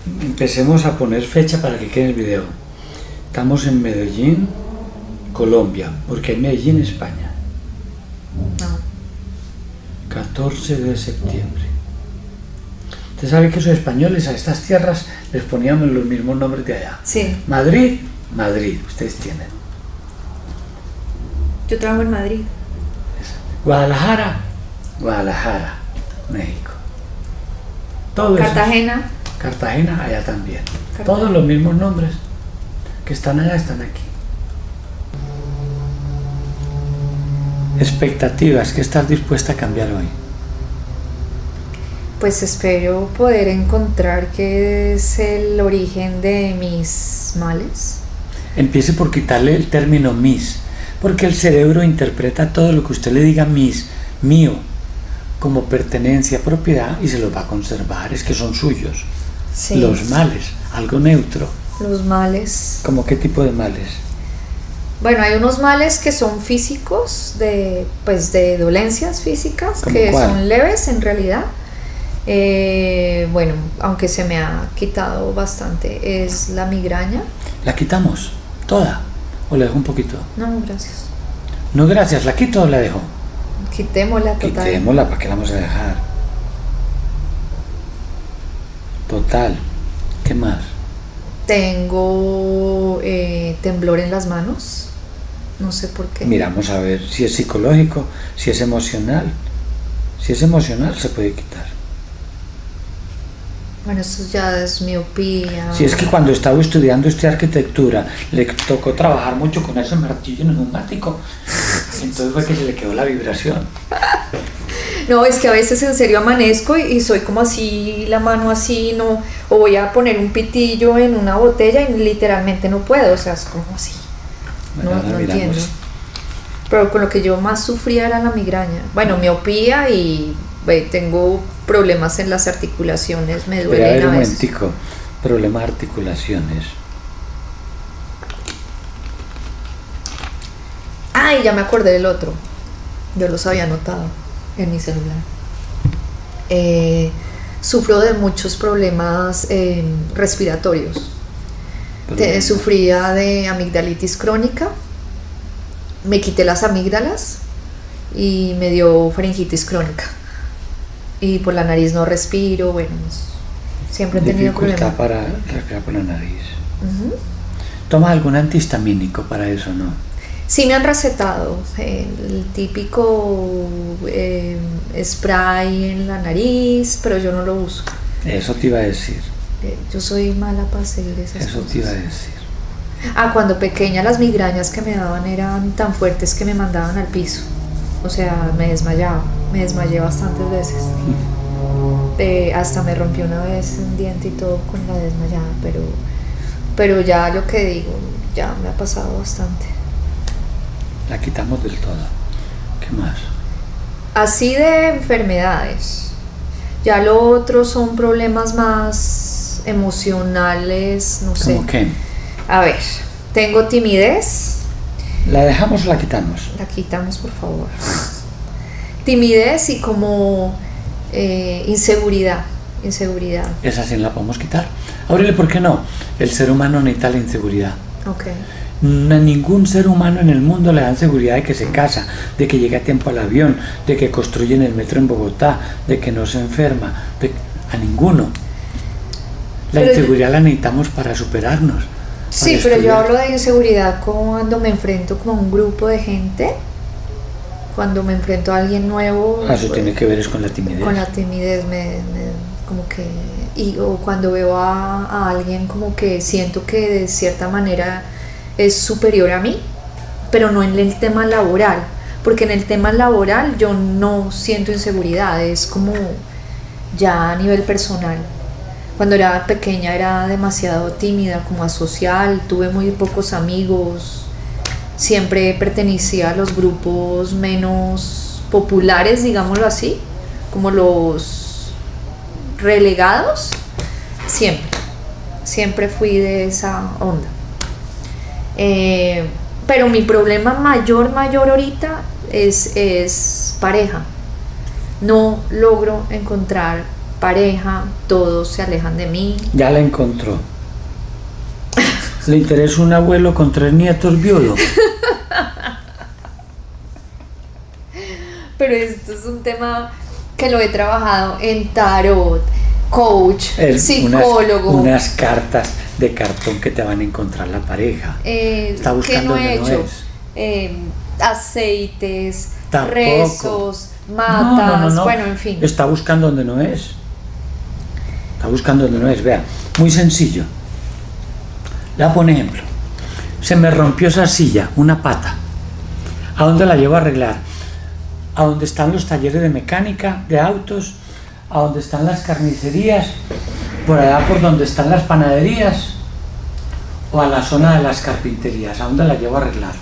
empecemos a poner fecha para que quede el video. Estamos en Medellín, Colombia, porque hay Medellín, España. No. 14 de septiembre. Usted sabe que esos españoles a estas tierras les poníamos los mismos nombres de allá. Sí. Madrid, Madrid, ustedes tienen. Yo trabajo en Madrid. Guadalajara, Guadalajara, México. Todo Cartagena. eso. Cartagena, allá también. Cartagena. Todos los mismos nombres que están allá están aquí. Expectativas, ¿qué estás dispuesta a cambiar hoy? Pues espero poder encontrar qué es el origen de mis males. Empiece por quitarle el término mis, porque el cerebro interpreta todo lo que usted le diga mis, mío, como pertenencia, propiedad, y se los va a conservar, es que son suyos. Sí. Los males, algo neutro. Los males. ¿Cómo qué tipo de males? Bueno, hay unos males que son físicos, pues de dolencias físicas, ¿Cómo que cuál? son leves en realidad. Bueno, aunque se me ha quitado bastante, es la migraña. ¿La quitamos? ¿Toda? ¿O la dejo un poquito? No, gracias. No, gracias, ¿la quito o la dejo? Quitémosla total. Quitémosla, ¿para qué la vamos a dejar? Total. ¿Qué más? Tengo temblor en las manos. No sé por qué. Miramos a ver si es psicológico, si es emocional. Si es emocional, se puede quitar. Bueno, esto ya es miopía. Si es que cuando estaba estudiando arquitectura, le tocó trabajar mucho con ese martillo neumático. Entonces fue que se le quedó la vibración. No, es que a veces en serio amanezco y soy como así, la mano así, no, o voy a poner un pitillo en una botella y literalmente no puedo, o sea, es como así. Bueno, No, ahora no miramos. entiendo. Pero con lo que yo más sufría era la migraña. Bueno, miopía y tengo problemas en las articulaciones, me Espera, a ver duelen un a veces. momentico. Problema de articulaciones. Ay, ya me acordé del otro. Yo los había anotado en mi celular. Sufro de muchos problemas respiratorios. Sufría de amigdalitis crónica. Me quité las amígdalas y me dio faringitis crónica. Y por la nariz no respiro. Bueno, siempre he tenido Dificultad problemas. para respirar por la nariz. Ujú. ¿Toma algún antihistamínico para eso, no? Sí me han recetado el típico spray en la nariz, pero yo no lo uso. Eso te iba a decir. Yo soy mala para seguir esas Eso cosas. te iba a decir. Cuando pequeña las migrañas que me daban eran tan fuertes que me mandaban al piso. O sea, me desmayaba. Me desmayé bastantes veces. Hasta me rompió una vez un diente y todo con la desmayada, pero ya lo que digo, ya me ha pasado bastante. La quitamos del todo. ¿Qué más? Así de enfermedades. Ya lo otro son problemas más emocionales, no sé. ¿Cómo qué? A ver, tengo timidez. ¿La dejamos o la quitamos? La quitamos, por favor. Timidez y como inseguridad. Inseguridad. Esa sí la podemos quitar. Aurelio, ¿por qué no? El ser humano necesita la inseguridad. Ok. A ningún ser humano en el mundo le dan seguridad de que se casa, de que llega a tiempo al avión, de que construyen el metro en Bogotá, de que no se enferma, a ninguno. La Pero inseguridad la necesitamos para superarnos. Sí, para pero yo estudiar. hablo de inseguridad cuando me enfrento con un grupo de gente, cuando me enfrento a alguien nuevo. Eso tiene que ver es con la timidez. Con la timidez como que o cuando veo a alguien como que siento que de cierta manera es superior a mí, pero no en el tema laboral, porque en el tema laboral yo no siento inseguridad, es como ya a nivel personal. Cuando era pequeña era demasiado tímida, como asocial, tuve muy pocos amigos, siempre pertenecía a los grupos menos populares, digámoslo así, como los relegados, siempre fui de esa onda. Pero mi problema mayor ahorita es pareja. No logro encontrar pareja, todos se alejan de mí. Ya la encontró. ¿Le interesa un abuelo con 3 nietos viudos? Pero esto es un tema que lo he trabajado en tarot, coach, psicólogo. Unas cartas de cartón que te van a encontrar la pareja. Está buscando ¿qué no he donde hecho? no es. Aceites, Tampoco. rezos, matas, No. bueno, en fin. Está buscando donde no es. Está buscando donde no es. Vea, muy sencillo. Le voy a poner ejemplo. Se me rompió esa silla, una pata. ¿A dónde la llevo a arreglar? A donde están los talleres de mecánica, de autos, a donde están las carnicerías, por allá por donde están las panaderías, o a la zona de las carpinterías. ¿A dónde la llevo a arreglar?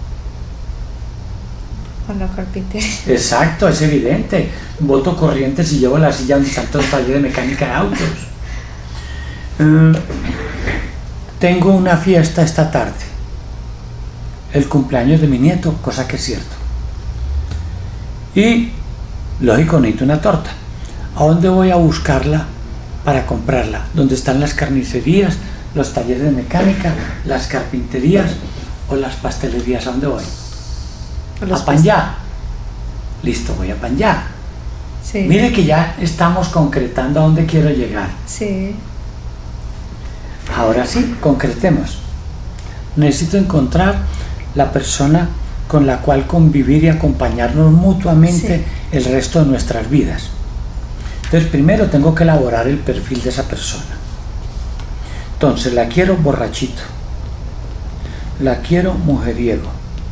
A la carpintería. Exacto, es evidente. Voto corriente si llevo la silla donde están todos los talleres de mecánica de autos. Tengo una fiesta esta tarde, el cumpleaños de mi nieto, cosa que es cierto. Y, lógico, necesito una torta. ¿A dónde voy a buscarla para comprarla? ¿Dónde están las carnicerías, los talleres de mecánica, las carpinterías o las pastelerías? ¿A dónde voy? A Panyá. Listo, voy a Panyá. Sí. Mire que ya estamos concretando a dónde quiero llegar. Sí. Ahora sí, concretemos. Necesito encontrar la persona con la cual convivir y acompañarnos mutuamente el resto de nuestras vidas. Entonces, primero tengo que elaborar el perfil de esa persona. Entonces, la quiero borrachito. La quiero mujeriego.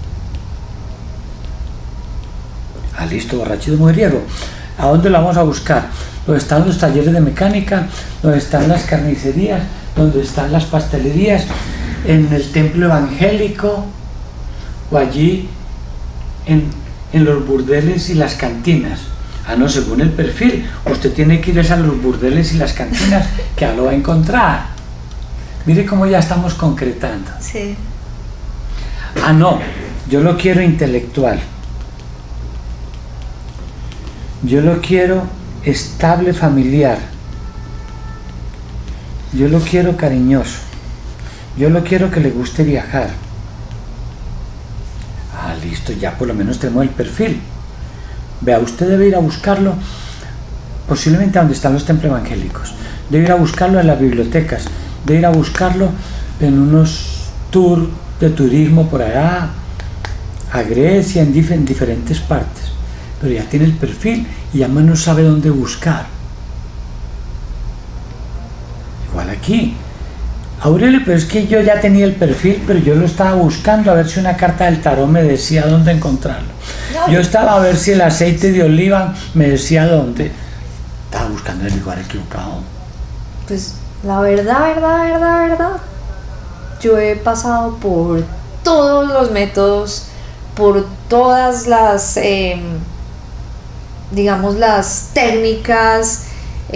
Listo, borrachito mujeriego. ¿A dónde la vamos a buscar? ¿Dónde están los talleres de mecánica? ¿Dónde están las carnicerías? ¿Dónde están las pastelerías? ¿En el templo evangélico? ¿O allí en los burdeles y las cantinas? No, según el perfil, usted tiene que ir a los burdeles y las cantinas, que lo va a encontrar. Mire cómo ya estamos concretando. Sí. No, yo lo quiero intelectual. Yo lo quiero estable familiar. Yo lo quiero cariñoso. Yo lo quiero que le guste viajar. Listo, ya por lo menos tenemos el perfil. Vea, usted debe ir a buscarlo posiblemente a donde están los templos evangélicos. Debe ir a buscarlo en las bibliotecas. Debe ir a buscarlo en unos tours de turismo por allá, a Grecia, en diferentes partes. Pero ya tiene el perfil y ya más no sabe dónde buscar. Igual aquí. Aurelio, pero es que yo ya tenía el perfil, pero yo lo estaba buscando a ver si una carta del tarot me decía dónde encontrarlo. No. Yo estaba a ver si el aceite de oliva me decía dónde. Estaba buscando el lugar equivocado. Pues la verdad, yo he pasado por todos los métodos, por todas las, digamos, las técnicas,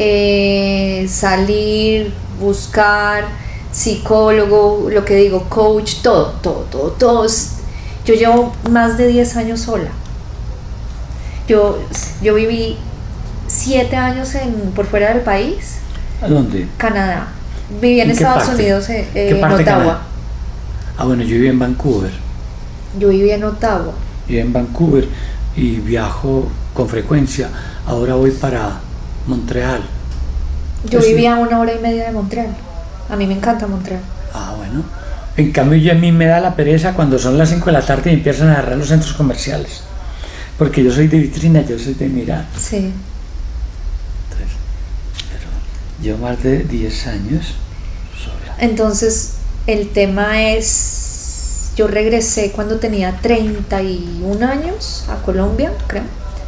salir, buscar, psicólogo, lo que digo, coach, todo. Yo llevo más de 10 años sola. Yo viví 7 años por fuera del país. ¿A dónde? Canadá. Viví en Estados Unidos, en Ottawa. Bueno, yo viví en Vancouver. Yo viví en Ottawa. Viví en Vancouver y viajo con frecuencia. Ahora voy para Montreal. Yo vivía a 1 hora y media de Montreal. A mí me encanta Montreal. Bueno. En cambio, a mí me da la pereza cuando son las 5 de la tarde y empiezan a agarrar los centros comerciales. Porque yo soy de vitrina, yo soy de mirar. Sí. Entonces, pero llevo más de 10 años sola. Entonces, el tema es... Yo regresé cuando tenía 31 años a Colombia, creo.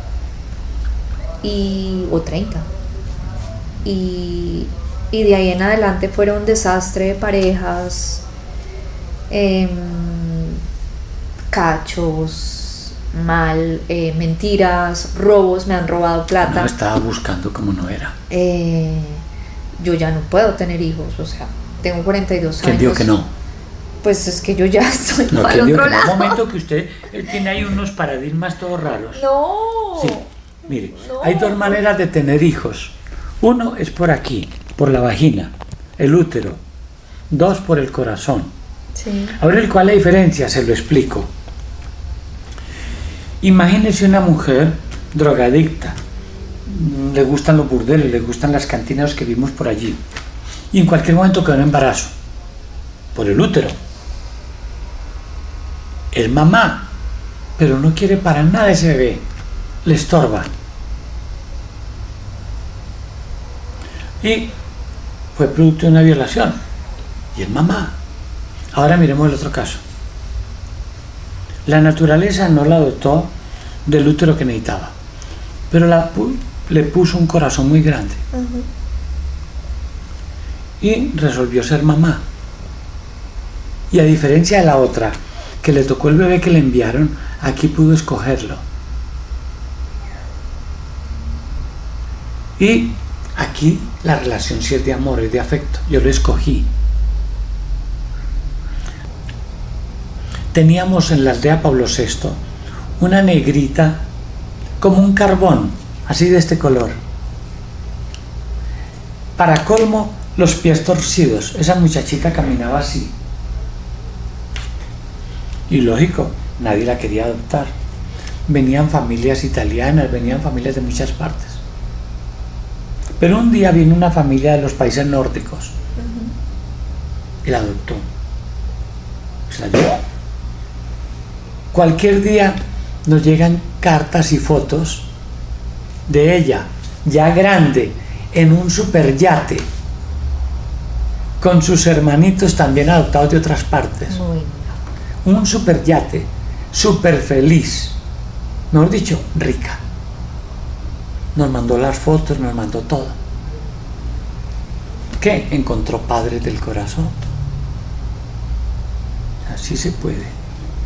O 30. Y de ahí en adelante fueron un desastre de parejas, cachos, mentiras, robos, me han robado plata. No, estaba buscando como no era. Yo ya no puedo tener hijos, o sea, tengo 42 años. ¿Quién dijo que no? Pues es que yo ya estoy no, para el otro lado. En un momento que usted tiene ahí unos paradigmas todos raros. No. Sí, mire, hay dos maneras de tener hijos. Uno es por aquí, por la vagina, el útero. Dos, por el corazón. Sí. Ahora, ¿cuál es la diferencia? Se lo explico. Imagínese una mujer drogadicta. Le gustan los burdeles, le gustan las cantinas que vimos por allí. Y en cualquier momento quedó en embarazo. Por el útero. Es mamá, pero no quiere para nada ese bebé. Le estorba. Y fue producto de una violación. Y es mamá. Ahora miremos el otro caso. La naturaleza no la dotó del útero que necesitaba, pero le puso un corazón muy grande. Y resolvió ser mamá. Y a diferencia de la otra, que le tocó el bebé que le enviaron, aquí pudo escogerlo. Y aquí la relación sí es de amor, es de afecto. Yo lo escogí. Teníamos en la aldea Pablo VI una negrita como un carbón, así de este color. Para colmo, los pies torcidos. Esa muchachita caminaba así. Y lógico, nadie la quería adoptar. Venían familias italianas, venían familias de muchas partes. Pero un día vino una familia de los países nórdicos y la adoptó. Se la llevó. Cualquier día nos llegan cartas y fotos de ella, ya grande, en un superyate, con sus hermanitos también adoptados de otras partes. Un superyate, súper feliz, mejor dicho, rica. Nos mandó las fotos, nos mandó todo. ¿Qué? Encontró padres del corazón. Así se puede.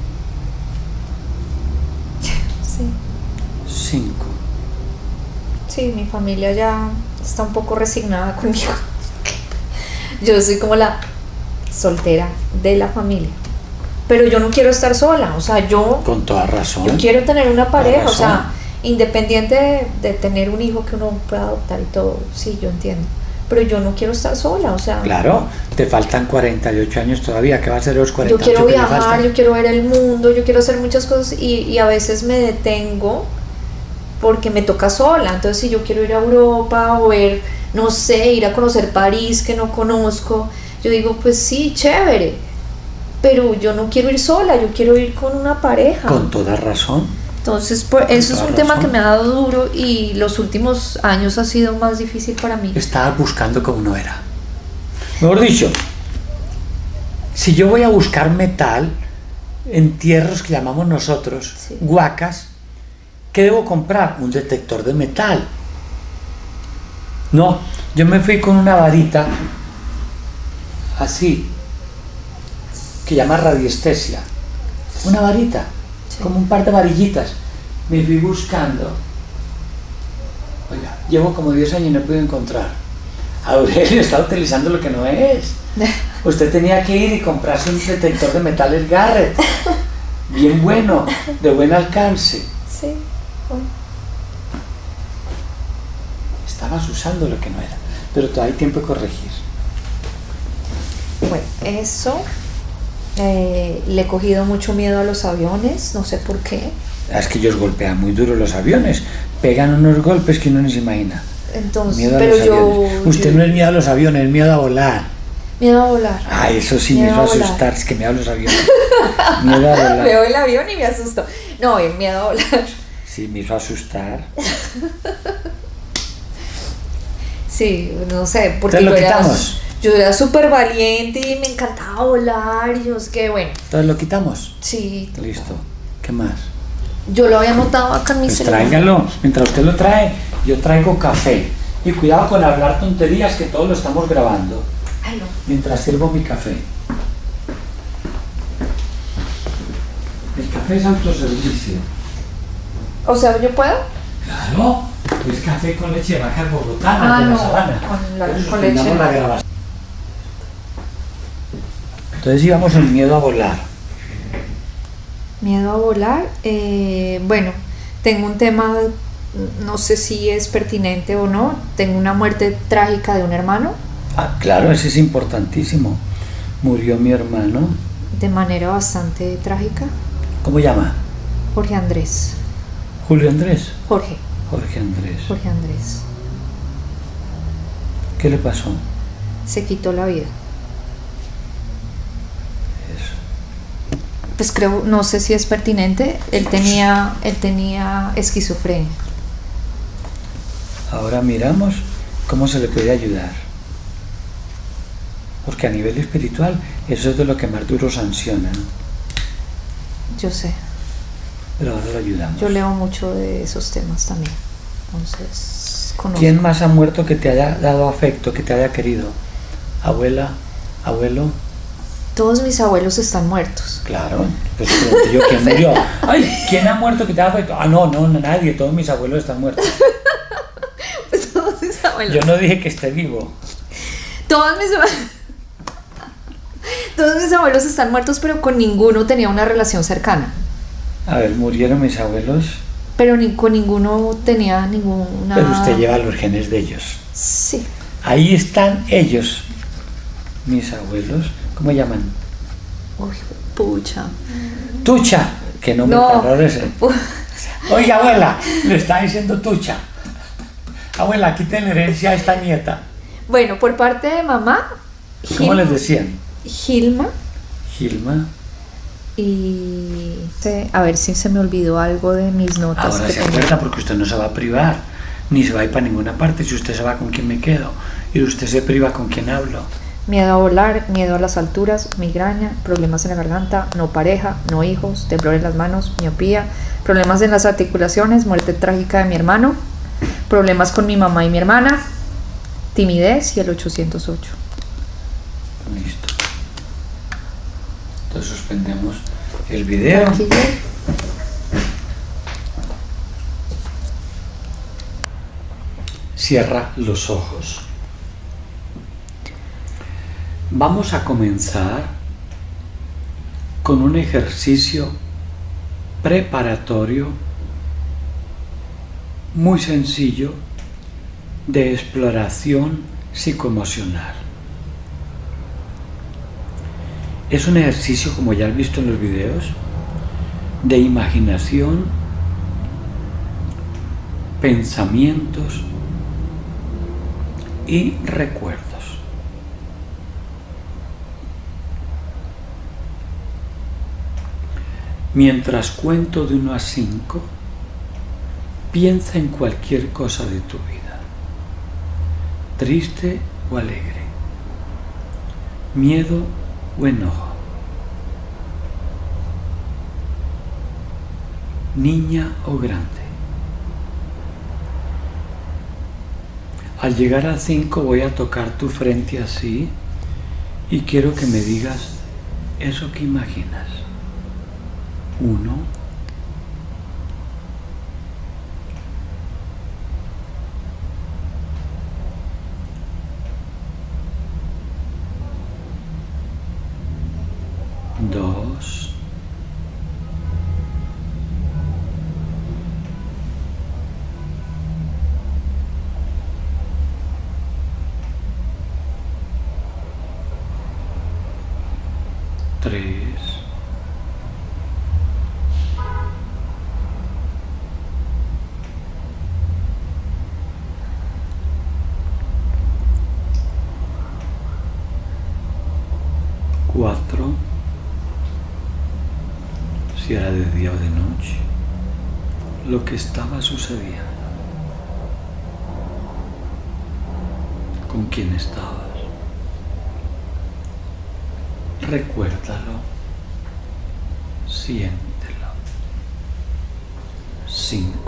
Sí. 5. Sí, mi familia ya está un poco resignada conmigo. Yo soy como la soltera de la familia. Pero yo no quiero estar sola, o sea, Con toda razón. yo quiero tener una pareja, o sea, independiente de tener un hijo que uno pueda adoptar y todo, sí, yo entiendo. Pero yo no quiero estar sola, o sea. Claro, te faltan 48 años todavía, ¿qué va a ser los 48? Yo quiero viajar, yo quiero ver el mundo, yo quiero hacer muchas cosas y a veces me detengo porque me toca sola. Entonces, si yo quiero ir a Europa o ver, no sé, ir a conocer París que no conozco, yo digo, pues sí, chévere, pero yo no quiero ir sola, yo quiero ir con una pareja. Con toda razón. Entonces, eso es un tema que me ha dado duro y los últimos años ha sido más difícil para mí. Estabas buscando como no era. Mejor dicho, si yo voy a buscar metal, entierros que llamamos nosotros, Sí. huacas, ¿qué debo comprar? Un detector de metal. No, yo me fui con una varita así, que llama radiestesia. Una varita. Sí. Como un par de varillitas. Me fui buscando. Oiga, llevo como 10 años y no puedo encontrar. Aurelio está utilizando lo que no es. Usted tenía que ir y comprarse un detector de metales Garrett. Bien bueno, de buen alcance. Sí. Bueno. Estabas usando lo que no era. Pero todavía hay tiempo de corregir. Bueno, eso. Le he cogido mucho miedo a los aviones, no sé por qué. Es que ellos golpean muy duro los aviones. Pegan unos golpes que uno no se imagina. Entonces, Miedo a pero los aviones. Usted no es miedo a los aviones, es miedo a volar. Miedo a volar. Ay, eso sí me Miedo hizo a volar. asustar, es que miedo a los aviones. Miedo a volar. Veo el avión y me asusto. No, el miedo a volar. Sí, me hizo asustar. Sí, no sé, porque Entonces lo quitamos. yo era súper valiente y me encantaba volar y no sé qué, bueno. Entonces lo quitamos. Sí, Listo. ¿Qué más? yo lo había anotado acá en mi Pues celular. tráigalo. Mientras usted lo trae, yo traigo café. Y cuidado con hablar tonterías, que todo lo estamos grabando. Ay, no. Mientras sirvo mi café. El café es autoservicio. O sea, ¿yo puedo? Claro, es café con leche de vaca bogotana, Ah, de la no, sabana. con Eso leche. suspendamos la grabación. Entonces íbamos el miedo a volar. Miedo a volar. Bueno, tengo un tema no sé si es pertinente o no, tengo una muerte trágica de un hermano. Ah, claro, ese es importantísimo. Murió mi hermano. De manera bastante trágica. ¿Cómo llama? Jorge Andrés. Julio Andrés. Jorge. Jorge Andrés. Jorge Andrés. ¿Qué le pasó? Se quitó la vida. Eso. Pues creo, no sé si es pertinente. Él tenía esquizofrenia. Ahora miramos cómo se le puede ayudar. Porque a nivel espiritual eso es de lo que más duro sanciona. Yo sé. Pero ahora lo ayudamos. Yo leo mucho de esos temas también. Entonces, conozco. ¿Quién más ha muerto que te haya dado afecto, que te haya querido? ¿Abuela? ¿Abuelo? Todos mis abuelos están muertos. Claro, pues yo, ¿quién murió? Ay, ¿quién ha muerto que te haya afectado? Ah, no, nadie, todos mis abuelos están muertos. Pues todos mis abuelos. Yo no dije que esté vivo. Todos mis abuelos están muertos, pero con ninguno tenía una relación cercana. A ver, murieron mis abuelos. Pero con ninguno tenía ninguna... Pero usted lleva los genes de ellos. Sí. Ahí están ellos, mis abuelos. ¿Cómo llaman? Uy, pucha. Tucha, que nombre tan raro ese. Oiga, abuela, le está diciendo Tucha. Abuela, quiten herencia a esta nieta. Bueno, por parte de mamá... ¿Cómo les decían? Gilma. Gilma. Y a ver si se me olvidó algo de mis notas. Ahora se acuerda, porque usted no se va a privar, ni se va a ir para ninguna parte. Si usted se va, ¿con quién me quedo? Y usted se priva, ¿con quién hablo? Miedo a volar, miedo a las alturas, migraña, problemas en la garganta, no pareja, no hijos, temblor en las manos, miopía, problemas en las articulaciones, muerte trágica de mi hermano, problemas con mi mamá y mi hermana, timidez y el 808. Listo. Entonces suspendemos el video. Cierra los ojos. Vamos a comenzar con un ejercicio preparatorio muy sencillo de exploración psicoemocional. Es un ejercicio, como ya has visto en los videos, de imaginación, pensamientos y recuerdos. Mientras cuento de 1 a 5, piensa en cualquier cosa de tu vida, triste o alegre, miedo o enojo, niña o grande. Al llegar a 5 voy a tocar tu frente así y quiero que me digas eso que imaginas. 1, 2, 3, 4, si era de día o de noche, lo que estaba sucediendo, con quién estabas, recuérdalo, siéntelo. 5,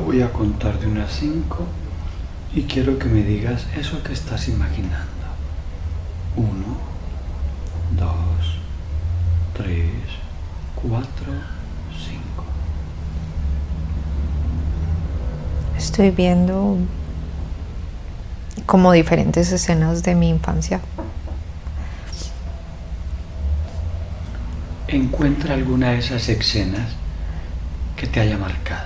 Voy a contar de 1 a 5 y quiero que me digas eso que estás imaginando. 1, 2, 3, 4, 5. Estoy viendo como diferentes escenas de mi infancia. Encuentra alguna de esas escenas que te haya marcado.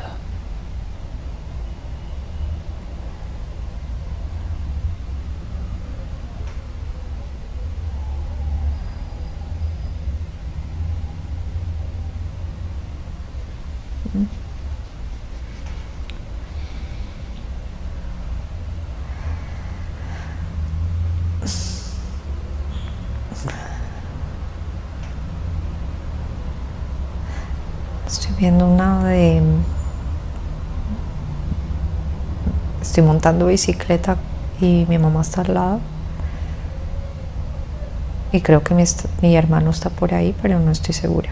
Estoy viendo una de... Estoy montando bicicleta y mi mamá está al lado. Y creo que mi hermano está por ahí, pero no estoy segura.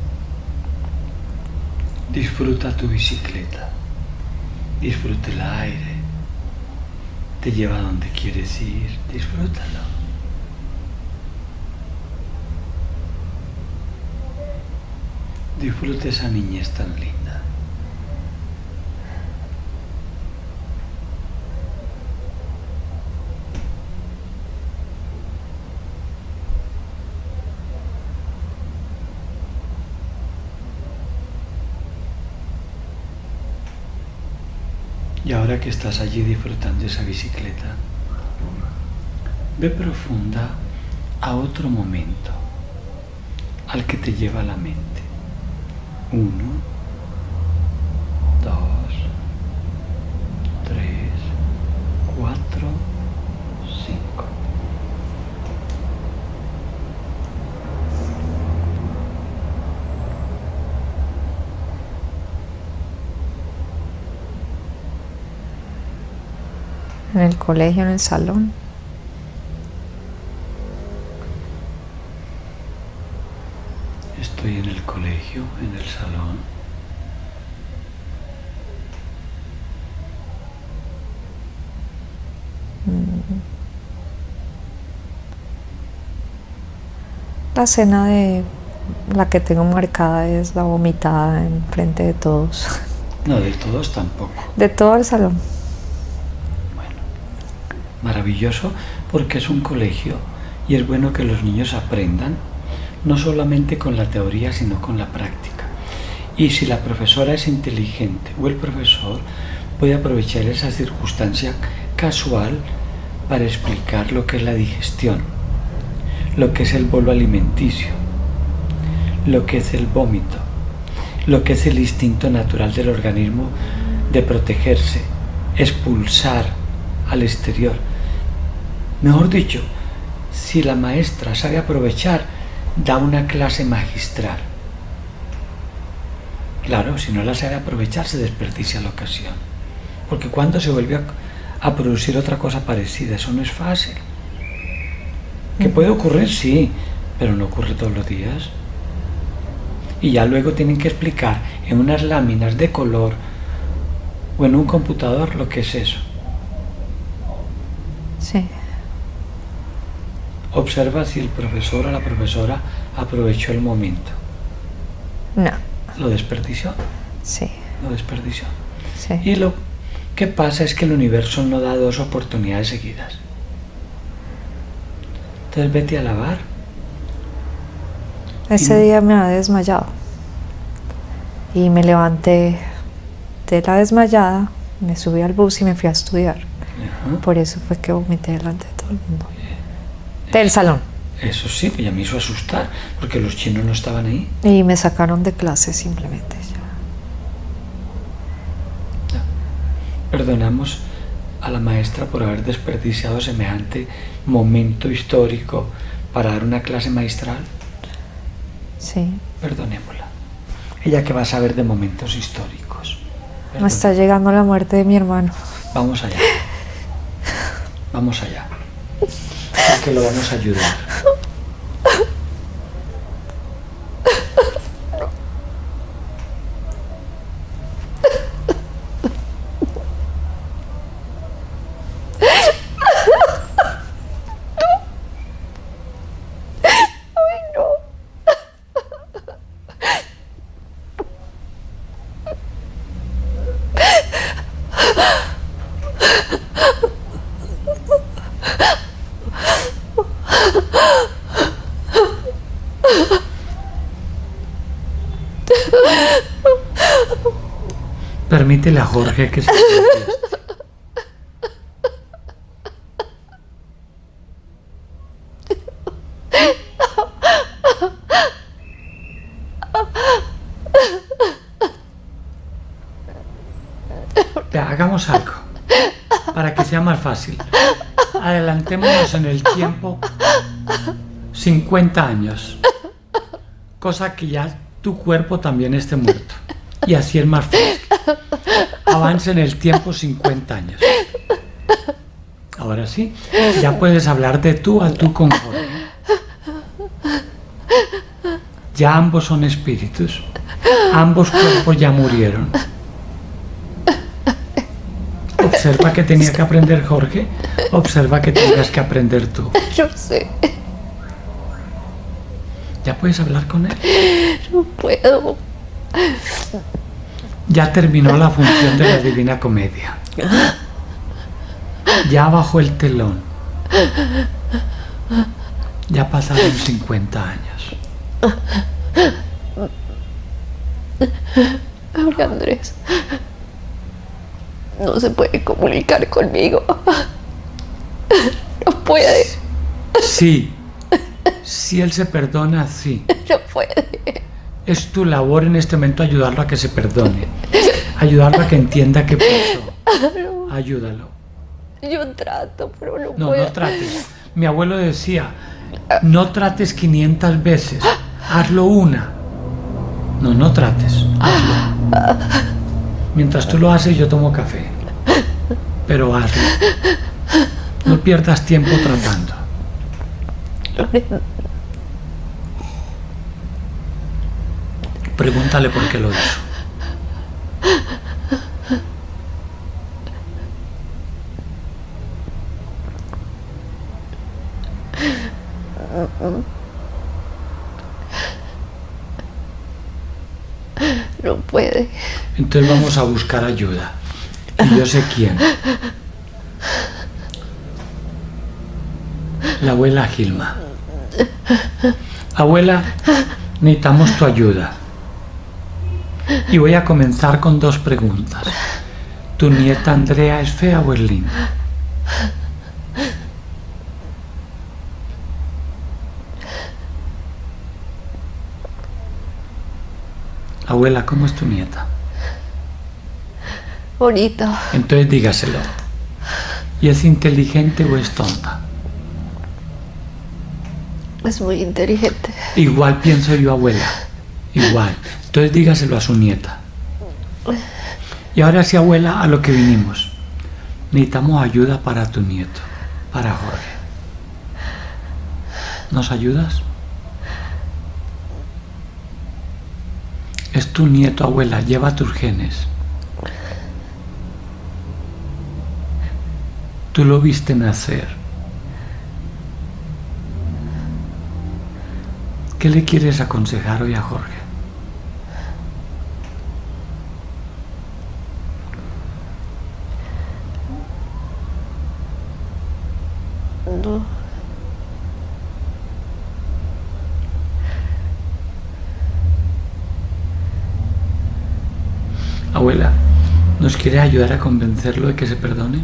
Disfruta tu bicicleta. Disfruta el aire. Te lleva a donde quieres ir. Disfrútalo. Disfruta esa niñez tan linda. Y ahora que estás allí disfrutando esa bicicleta, ve profunda a otro momento al que te lleva la mente. 1, 2, 3, 4, 5. En el colegio, en el salón. Estoy en el colegio, en el salón. La escena de la que tengo marcada es la vomitada en frente de todos. No, de todos tampoco. De todo el salón. Bueno, maravilloso porque es un colegio y es bueno que los niños aprendan no solamente con la teoría, sino con la práctica. Y si la profesora es inteligente o el profesor, puede aprovechar esa circunstancia casual para explicar lo que es la digestión, lo que es el bolo alimenticio, lo que es el vómito, lo que es el instinto natural del organismo de protegerse, expulsar al exterior. Mejor dicho, si la maestra sabe aprovechar, da una clase magistral. Claro, si no la sabe aprovechar, se desperdicia la ocasión. Porque cuando se vuelve a producir otra cosa parecida, eso no es fácil. ¿Que puede ocurrir? Sí, pero no ocurre todos los días. Y ya luego tienen que explicar en unas láminas de color o en un computador lo que es eso. Sí. Observa si el profesor o la profesora aprovechó el momento. No. ¿Lo desperdició? Sí. Lo desperdició. Sí. Y lo que pasa es que el universo no da 2 oportunidades seguidas. Entonces vete a lavar. Ese día me había desmayado. Y me levanté de la desmayada, me subí al bus y me fui a estudiar. Ajá. Por eso fue que vomité delante de todo el mundo. Del salón. Eso sí, ya me hizo asustar, porque los chinos no estaban ahí. Y me sacaron de clase simplemente. Ya. Perdonamos a la maestra por haber desperdiciado semejante momento histórico para dar una clase magistral. Sí. Perdonémosla. Ella que va a saber de momentos históricos. Me está llegando la muerte de mi hermano. Vamos allá. Vamos allá. Porque lo vamos a ayudar. Permítele a Jorge que se manifieste. Ya, hagamos algo para que sea más fácil. Adelantémonos en el tiempo 50 años, cosa que ya tu cuerpo también esté muerto, y así es más fácil. Avance en el tiempo 50 años. Ahora sí, ya puedes hablar de tú a tú con Jorge. Ya ambos son espíritus, ambos cuerpos ya murieron. Observa que tenía que aprender Jorge, observa que tenías que aprender tú. Yo sé. ¿Ya puedes hablar con él? No puedo. Ya terminó la función de la Divina Comedia. Ya bajó el telón. Ya pasaron 50 años. Ahora Andrés no se puede comunicar conmigo. No puede. Sí. Si él se perdona, sí. No puede. Es tu labor en este momento ayudarlo a que se perdone. Ayudarlo a que entienda qué pasó. Ayúdalo. Yo trato, pero no No, puedo. no trates. Mi abuelo decía, no trates 500 veces. Hazlo una. No, no trates. Hazlo. Mientras tú lo haces, yo tomo café. Pero hazlo. No pierdas tiempo tratando. Pregúntale por qué lo hizo. No puede. Entonces vamos a buscar ayuda. Y yo sé quién. La abuela Gilma. Abuela, necesitamos tu ayuda. Y voy a comenzar con 2 preguntas. ¿Tu nieta Andrea es fea o es linda? Abuela, ¿cómo es tu nieta? Bonita. Entonces dígaselo. ¿Y es inteligente o es tonta? Es muy inteligente. Igual pienso yo, abuela. Igual. Entonces dígaselo a su nieta. Y ahora sí, abuela, a lo que vinimos. Necesitamos ayuda para tu nieto, para Jorge. ¿Nos ayudas? Es tu nieto, abuela. Lleva tus genes. Tú lo viste nacer. ¿Qué le quieres aconsejar hoy a Jorge? No. Abuela, ¿nos quiere ayudar a convencerlo de que se perdone?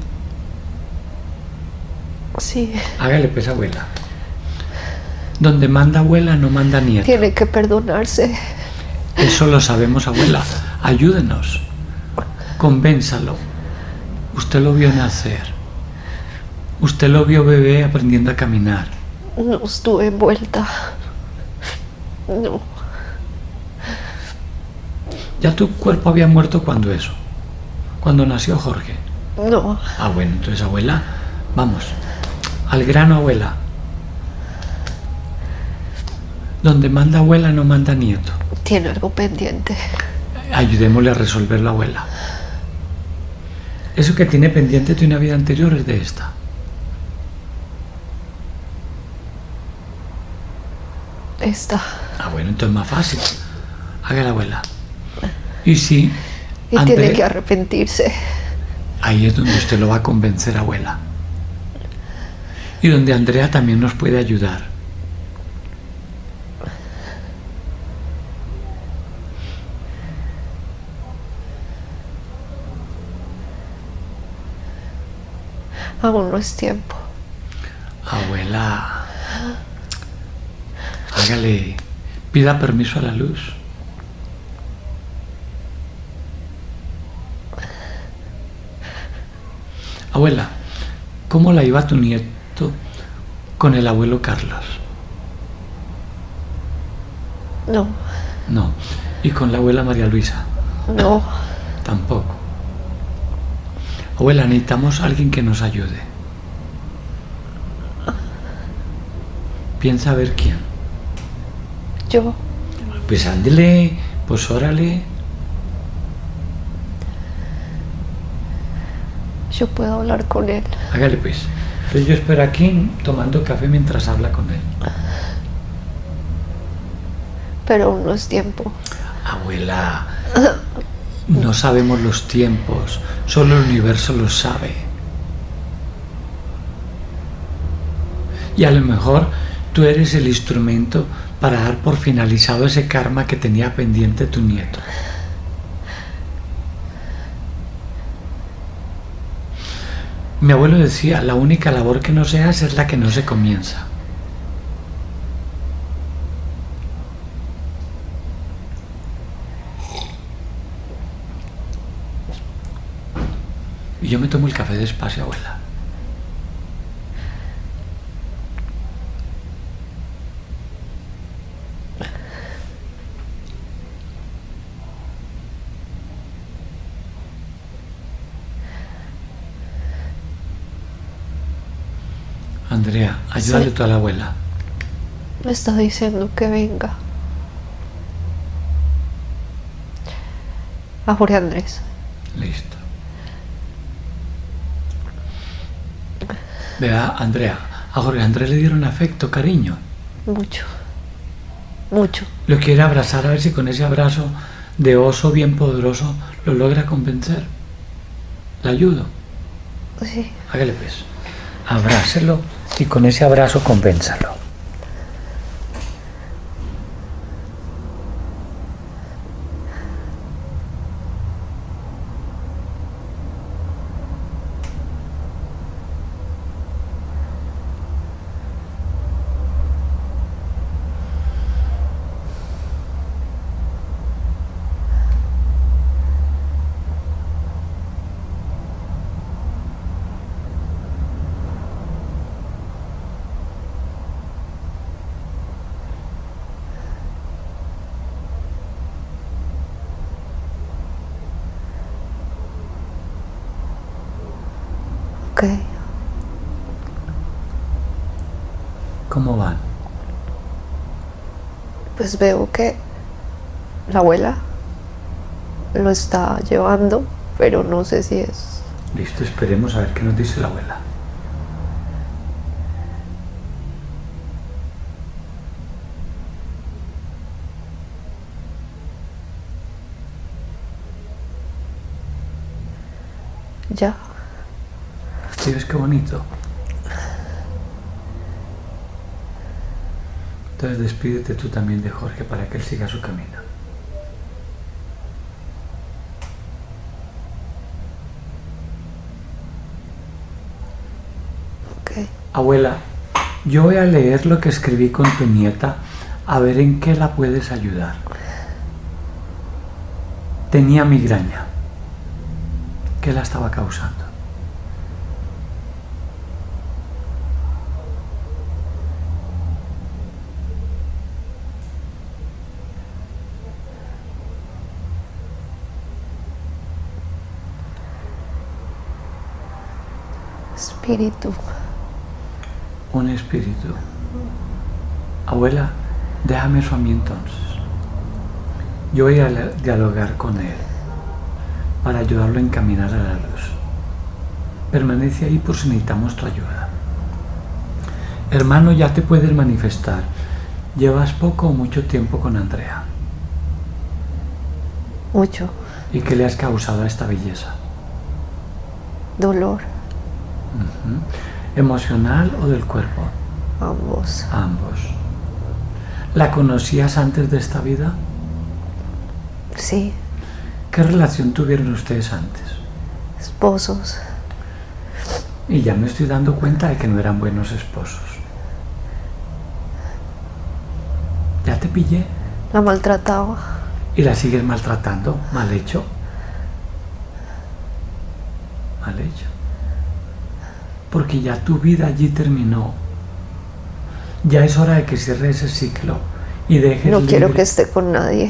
Sí. Hágale pues, abuela. Donde manda abuela no manda nieto. Tiene que perdonarse. Eso lo sabemos, abuela. Ayúdenos. Convénzalo. Usted lo vio nacer. Usted lo vio bebé aprendiendo a caminar. No estuve envuelta. No. Ya tu cuerpo había muerto cuando eso. Cuando nació Jorge. No. Ah, bueno, entonces, abuela, vamos. Al grano, abuela. Donde manda abuela no manda nieto. Tiene algo pendiente. Ayudémosle a resolver la abuela. Eso que tiene pendiente de una vida anterior es de esta. Esta. Ah, bueno, entonces más fácil. Hágala, abuela. Y si Y tiene que arrepentirse. ahí es donde usted lo va a convencer, abuela. Y donde Andrea también nos puede ayudar. Aún no es tiempo. Abuela, pida permiso a la luz. Abuela, ¿cómo la iba tu nieto con el abuelo Carlos? No. No. ¿Y con la abuela María Luisa? No. Tampoco. Abuela, necesitamos a alguien que nos ayude. Piensa a ver quién. Yo. Pues ándele, pues órale. Yo puedo hablar con él. Hágale pues. Entonces yo espero aquí tomando café mientras habla con él. Pero aún no es tiempo. Abuela, no sabemos los tiempos, solo el universo los sabe. Y a lo mejor tú eres el instrumento para dar por finalizado ese karma que tenía pendiente tu nieto. Mi abuelo decía, la única labor que no se hace es la que no se comienza. Y yo me tomo el café despacio, abuela. Andrea, ayúdale Sí. tú a la abuela. Me está diciendo que venga. A Jorge Andrés. Listo. Vea, Andrea, a Jorge Andrés le dieron afecto, cariño. Mucho. Mucho. Lo quiere abrazar a ver si con ese abrazo de oso bien poderoso lo logra convencer. ¿Le ayudo? Sí. Hágale pues. Abrácelo y con ese abrazo convénzalo. Ok. ¿Cómo van? Pues veo que la abuela lo está llevando, pero no sé si es... Listo, esperemos a ver qué nos dice la abuela. Ya. ¿Sí ves qué bonito? Entonces despídete tú también de Jorge para que él siga su camino. Ok. Abuela, yo voy a leer lo que escribí con tu nieta a ver en qué la puedes ayudar. Tenía migraña. ¿Qué la estaba causando? Espíritu. Un espíritu. Abuela, déjame eso a mí entonces. Yo voy a dialogar con él para ayudarlo a encaminar a la luz. Permanece ahí por si necesitamos tu ayuda. Hermano, ya te puedes manifestar. ¿Llevas poco o mucho tiempo con Andrea? Mucho. ¿Y qué le has causado a esta belleza? Dolor. ¿Emocional o del cuerpo? Ambos. Ambos. ¿La conocías antes de esta vida? Sí. ¿Qué relación tuvieron ustedes antes? Esposos. Y ya me estoy dando cuenta de que no eran buenos esposos. Ya te pillé. La maltrataba. Y la sigues maltratando. Mal hecho. Mal hecho. Porque ya tu vida allí terminó. Ya es hora de que cierre ese ciclo y dejes No quiero libre. que esté con nadie.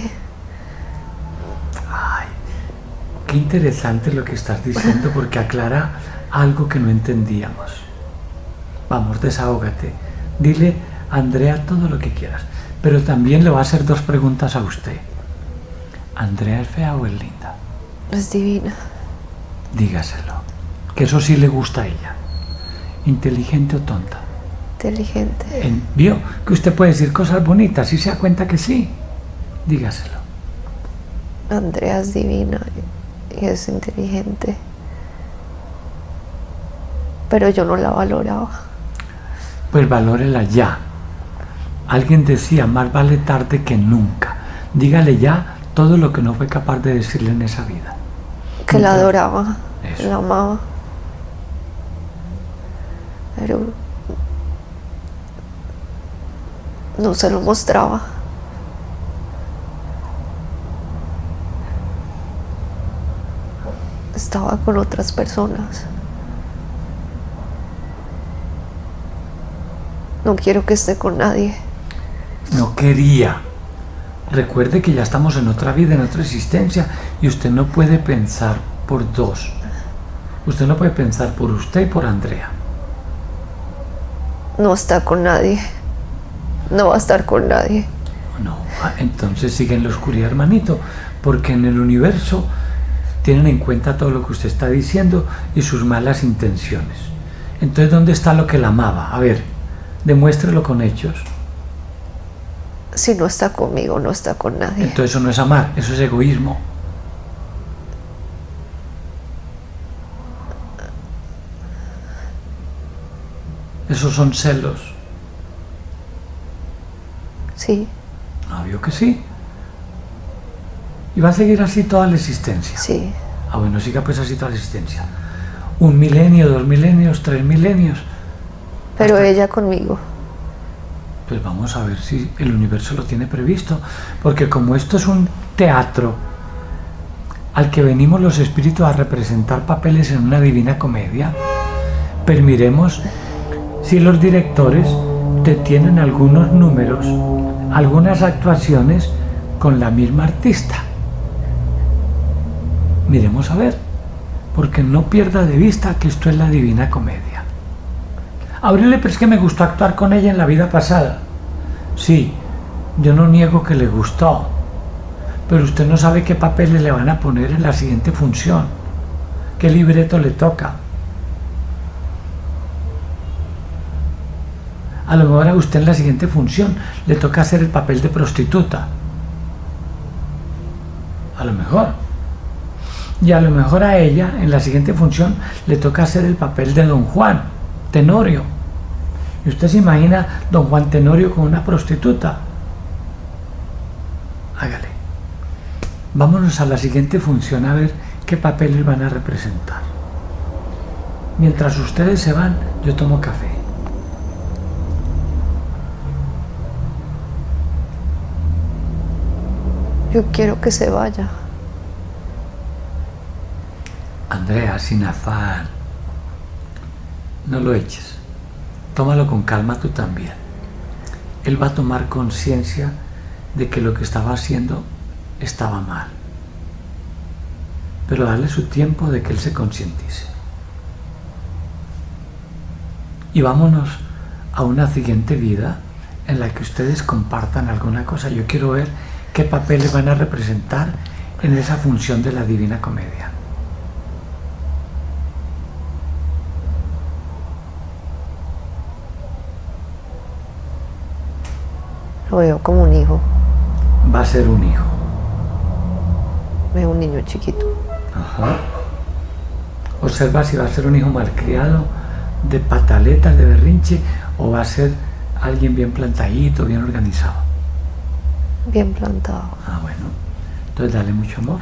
Ay, qué interesante lo que estás diciendo, porque aclara algo que no entendíamos. Vamos, desahógate. Dile a Andrea todo lo que quieras, pero también le voy a hacer 2 preguntas a usted. ¿Andrea es fea o es linda? Es divina. Dígaselo, que eso sí le gusta a ella. ¿Inteligente o tonta? Inteligente. ¿Vio que usted puede decir cosas bonitas y se da cuenta que sí? Dígaselo. Andrea es divina y es inteligente. Pero yo no la valoraba. Pues valórela ya. Alguien decía, más vale tarde que nunca. Dígale ya todo lo que no fue capaz de decirle en esa vida. Que la adoraba, Eso. la amaba. Pero no se lo mostraba. Estaba con otras personas. No quiero que esté con nadie. No quería. Recuerde que ya estamos en otra vida, en otra existencia, y usted no puede pensar por 2. Usted no puede pensar por usted y por Andrea. No está con nadie. No va a estar con nadie. No, entonces sigue en la oscuridad, hermanito, porque en el universo tienen en cuenta todo lo que usted está diciendo y sus malas intenciones. Entonces, ¿dónde está lo que la amaba? A ver, demuéstrelo con hechos. Si no está conmigo, no está con nadie. Entonces eso no es amar, eso es egoísmo. Esos son celos. Sí, Obvio que sí. Y va a seguir así toda la existencia. sí. Ah, bueno, siga pues así toda la existencia. 1 milenio, 2 milenios, 3 milenios. Pero Hasta- ella conmigo. Pues vamos a ver si el universo lo tiene previsto. Porque como esto es un teatro al que venimos los espíritus a representar papeles en una divina comedia, pues miremos si los directores te tienen algunos números, algunas actuaciones con la misma artista. Miremos a ver, porque no pierda de vista que esto es la divina comedia. Aurelio, pero es que me gustó actuar con ella en la vida pasada. Sí, yo no niego que le gustó, pero usted no sabe qué papeles le van a poner en la siguiente función, qué libreto le toca. A lo mejor a usted en la siguiente función le toca hacer el papel de prostituta. A lo mejor. Y a lo mejor a ella en la siguiente función le toca hacer el papel de Don Juan Tenorio. ¿Y usted se imagina Don Juan Tenorio con una prostituta? Hágale. Vámonos a la siguiente función a ver qué papeles van a representar. Mientras ustedes se van, yo tomo café. Yo quiero que se vaya. Andrea, sin afán. No lo eches. Tómalo con calma tú también. Él va a tomar conciencia de que lo que estaba haciendo estaba mal. Pero dale su tiempo de que él se concientice. Y vámonos a una siguiente vida en la que ustedes compartan alguna cosa. Yo quiero ver qué papeles van a representar en esa función de la Divina Comedia. Lo veo como un hijo. Va a ser un hijo. Veo un niño chiquito. Ajá. Observa si va a ser un hijo malcriado, de pataletas, de berrinche, o va a ser alguien bien plantadito, bien organizado. Bien plantado. Ah, bueno. Entonces dale mucho amor.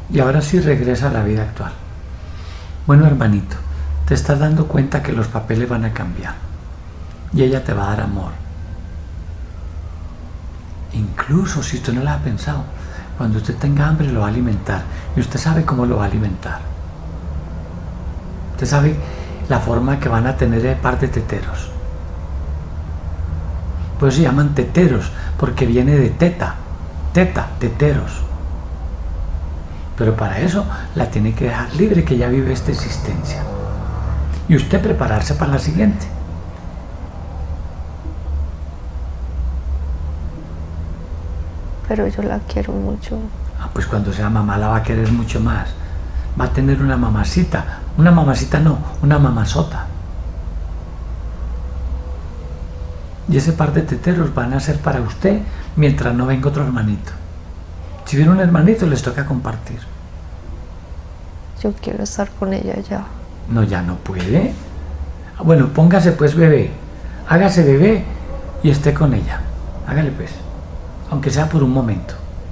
Y ahora sí regresa a la vida actual. Bueno, hermanito, te estás dando cuenta que los papeles van a cambiar. Y ella te va a dar amor. Incluso si usted no lo ha pensado, cuando usted tenga hambre lo va a alimentar. Y usted sabe cómo lo va a alimentar. Usted sabe la forma que van a tener el par de teteros. Pues se llaman teteros, porque viene de teta, teteros. Pero para eso la tiene que dejar libre, que ya vive esta existencia. Y usted prepararse para la siguiente. Pero yo la quiero mucho. Pues cuando sea mamá la va a querer mucho más. Va a tener una mamacita. Una mamacita no, una mamazota. Y ese par de teteros van a ser para usted mientras no venga otro hermanito. Si viene un hermanito les toca compartir. Yo quiero estar con ella ya. No, ya no puede. Bueno, póngase pues bebé. Hágase bebé y esté con ella. Hágale pues. Aunque sea por un momento.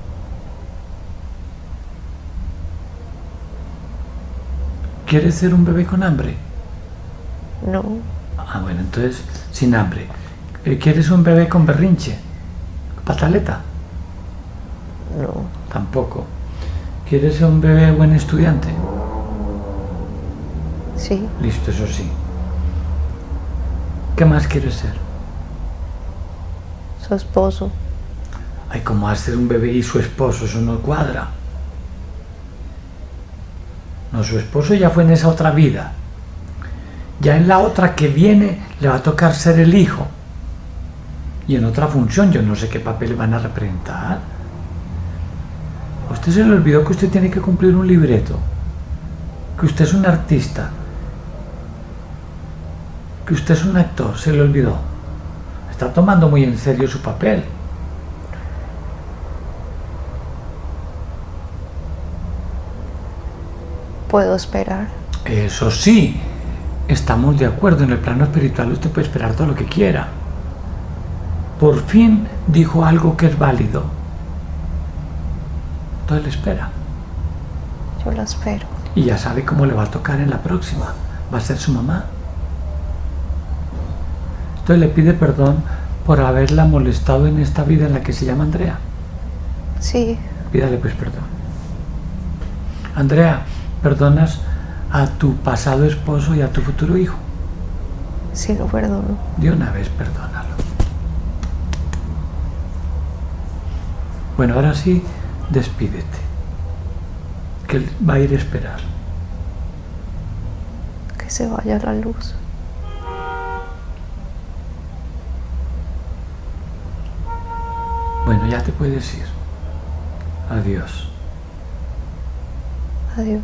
¿Quieres ser un bebé con hambre? No. Bueno, entonces sin hambre. ¿Quieres un bebé con berrinche? ¿Pataleta? No. Tampoco. ¿Quieres ser un bebé buen estudiante? Sí. Listo, eso sí. ¿Qué más quieres ser? Su esposo. Ay, ¿cómo va a ser un bebé y su esposo? Eso no cuadra. No, su esposo ya fue en esa otra vida. Ya en la otra que viene le va a tocar ser el hijo. Y en otra función, yo no sé qué papel van a representar. A usted se le olvidó que usted tiene que cumplir un libreto. Que usted es un artista. Que usted es un actor, se le olvidó. Está tomando muy en serio su papel. Puedo esperar. Eso sí, estamos de acuerdo. En el plano espiritual usted puede esperar todo lo que quiera. Por fin dijo algo que es válido. Entonces le espera. Yo la espero. Y ya sabe cómo le va a tocar en la próxima. Va a ser su mamá. Entonces le pide perdón por haberla molestado en esta vida en la que se llama Andrea. Sí. Pídale pues perdón. Andrea, ¿perdonas a tu pasado esposo y a tu futuro hijo? Sí, lo perdono. De una vez perdónalo. Bueno, ahora sí, despídete. Que él va a ir a esperar. Que se vaya la luz. Bueno, ya te puedes ir. Adiós. Adiós.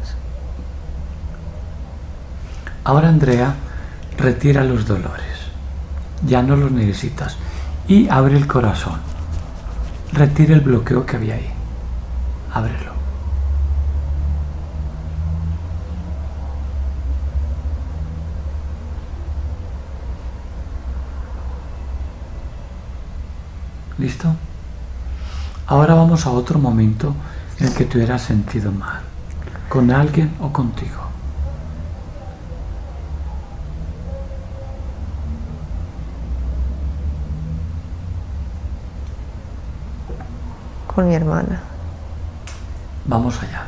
Ahora, Andrea, retira los dolores. Ya no los necesitas. Y abre el corazón. Retira el bloqueo que había ahí. Ábrelo. ¿Listo? Ahora vamos a otro momento en el que te hubieras sentido mal. Con alguien o contigo. Con mi hermana. Vamos allá.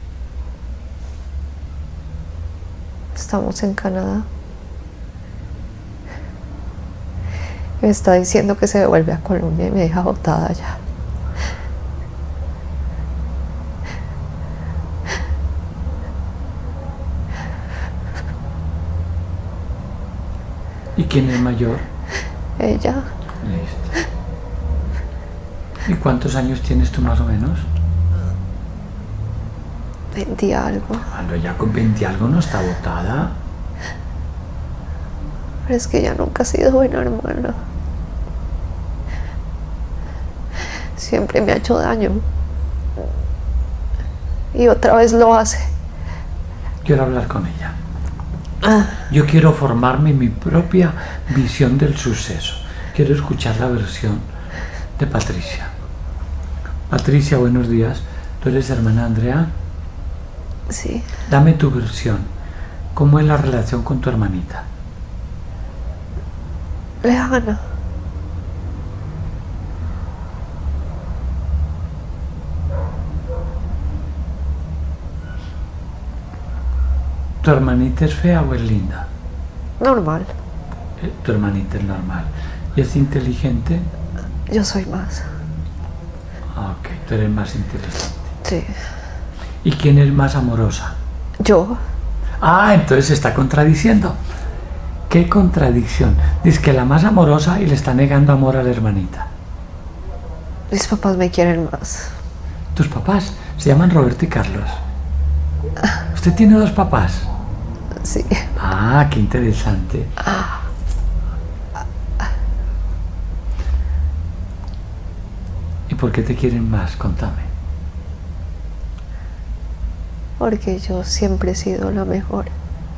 Estamos en Canadá. Me está diciendo que se devuelve a Colombia y me deja botada allá. ¿Y quién es mayor? Ella. Listo. ¿Y cuántos años tienes tú más o menos? 20 y algo. Cuando ya con 20 y algo no está botada. Pero es que ella nunca ha sido buena hermana. Siempre me ha hecho daño. Y otra vez lo hace. Quiero hablar con ella. Yo quiero formarme mi propia visión del suceso. Quiero escuchar la versión de Patricia. Patricia, buenos días. ¿Tú eres hermana Andrea? Sí, Dame tu versión. ¿Cómo es la relación con tu hermanita? lejana. ¿Tu hermanita es fea o es linda? Normal. Tu hermanita es normal. ¿Y es inteligente? Yo soy más. Ok, tú eres más inteligente. Sí. ¿Y quién es más amorosa? Yo. Ah, entonces se está contradiciendo. ¿Qué contradicción? Dice que la más amorosa y le está negando amor a la hermanita. Mis papás me quieren más. Tus papás se llaman Roberto y Carlos. ¿Usted tiene dos papás? Sí. Ah, qué interesante. ¿Y por qué te quieren más? Contame. Porque yo siempre he sido la mejor.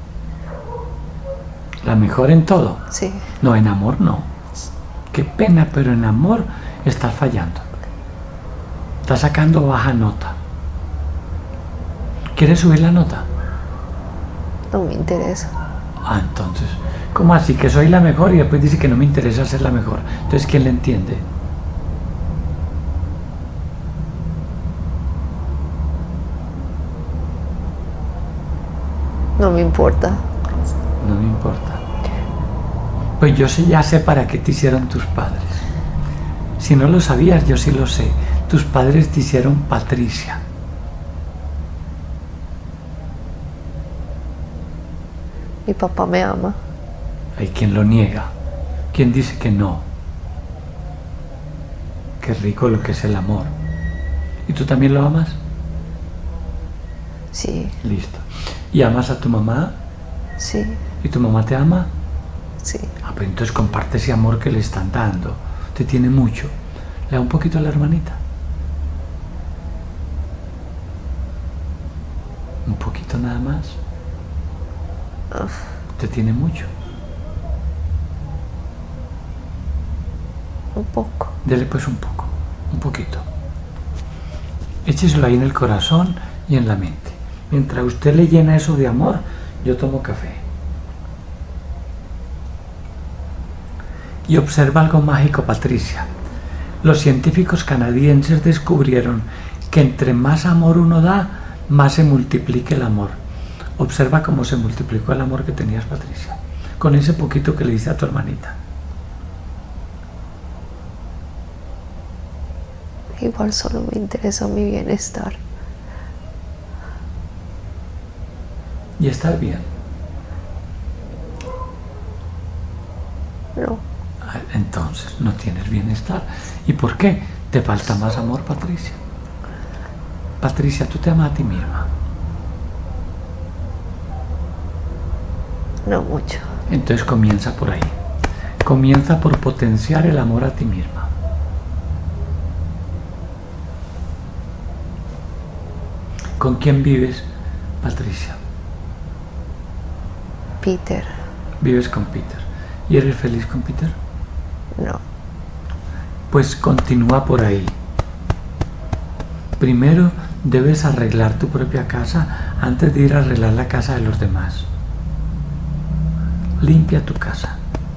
La mejor en todo. Sí. No, en amor no. Qué pena, pero en amor estás fallando. Estás sacando baja nota. ¿Quieres subir la nota? No me interesa. Ah, entonces, ¿cómo así? Que soy la mejor y después dice que no me interesa ser la mejor. Entonces, ¿quién le entiende? No me importa. No me importa. Pues yo ya sé para qué te hicieron tus padres. Si no lo sabías, yo sí lo sé. Tus padres te hicieron Patricia. Mi papá me ama. Hay quien lo niega. Quien dice que no. Qué rico lo que es el amor. ¿Y tú también lo amas? Sí. Listo. ¿Y amas a tu mamá? Sí. ¿Y tu mamá te ama? Sí. Ah, pues entonces comparte ese amor que le están dando. Te tiene mucho. Le da un poquito a la hermanita. Un poquito nada más. Te tiene mucho. Un poco. Dele pues un poco. Un poquito. Écheselo ahí en el corazón y en la mente. Mientras usted le llena eso de amor, yo tomo café. Y observa algo mágico, Patricia. Los científicos canadienses descubrieron que entre más amor uno da, más se multiplica el amor. Observa cómo se multiplicó el amor que tenías, Patricia, con ese poquito que le diste a tu hermanita. Igual solo me interesa mi bienestar. Y estás bien. No. Entonces no tienes bienestar. ¿Y por qué? Te falta más amor, Patricia. Patricia, tú te amas a ti misma. No mucho. Entonces comienza por ahí. Comienza por potenciar el amor a ti misma. ¿Con quién vives, Patricia? Peter. Vives con Peter. ¿Y eres feliz con Peter? No. Pues continúa por ahí. Primero debes arreglar tu propia casa antes de ir a arreglar la casa de los demás. Limpia tu casa.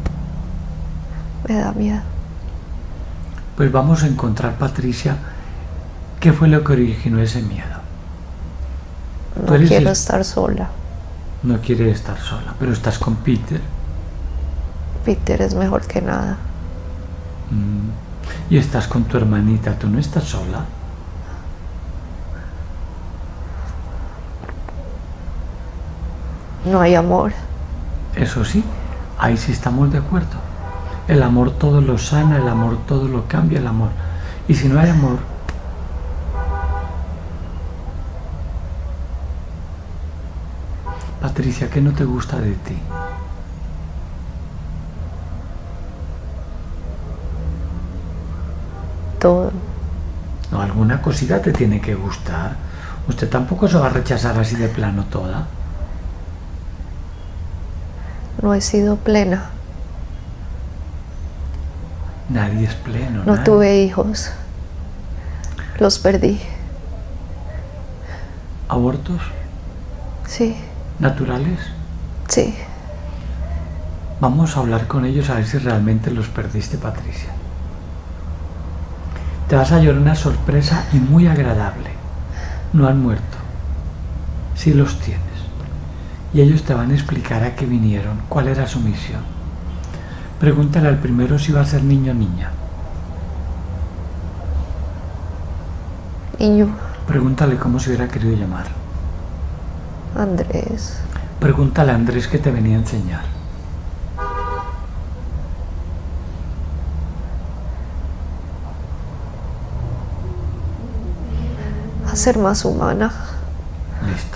Me da miedo. Pues vamos a encontrar, Patricia, qué fue lo que originó ese miedo. No quiero estar sola. No quieres estar sola, pero estás con Peter. Peter es mejor que nada. Y estás con tu hermanita, ¿tú no estás sola? No hay amor. Eso sí, ahí sí estamos de acuerdo. El amor todo lo sana, el amor todo lo cambia, el amor. Y si no hay amor, Patricia, ¿qué no te gusta de ti? Todo. No, alguna cosita te tiene que gustar. Usted tampoco se va a rechazar así de plano toda. No he sido plena. Nadie es pleno. No nadie. tuve hijos. Los perdí. ¿Abortos? Sí, ¿Naturales? sí. Vamos a hablar con ellos a ver si realmente los perdiste, Patricia. Te vas a llevar una sorpresa y muy agradable. No han muerto. Sí los tienes. Y ellos te van a explicar a qué vinieron, cuál era su misión. Pregúntale al primero si va a ser niño o niña. Niño. Pregúntale cómo se hubiera querido llamar. Andrés. Pregúntale a Andrés qué te venía a enseñar. A ser más humana. Listo.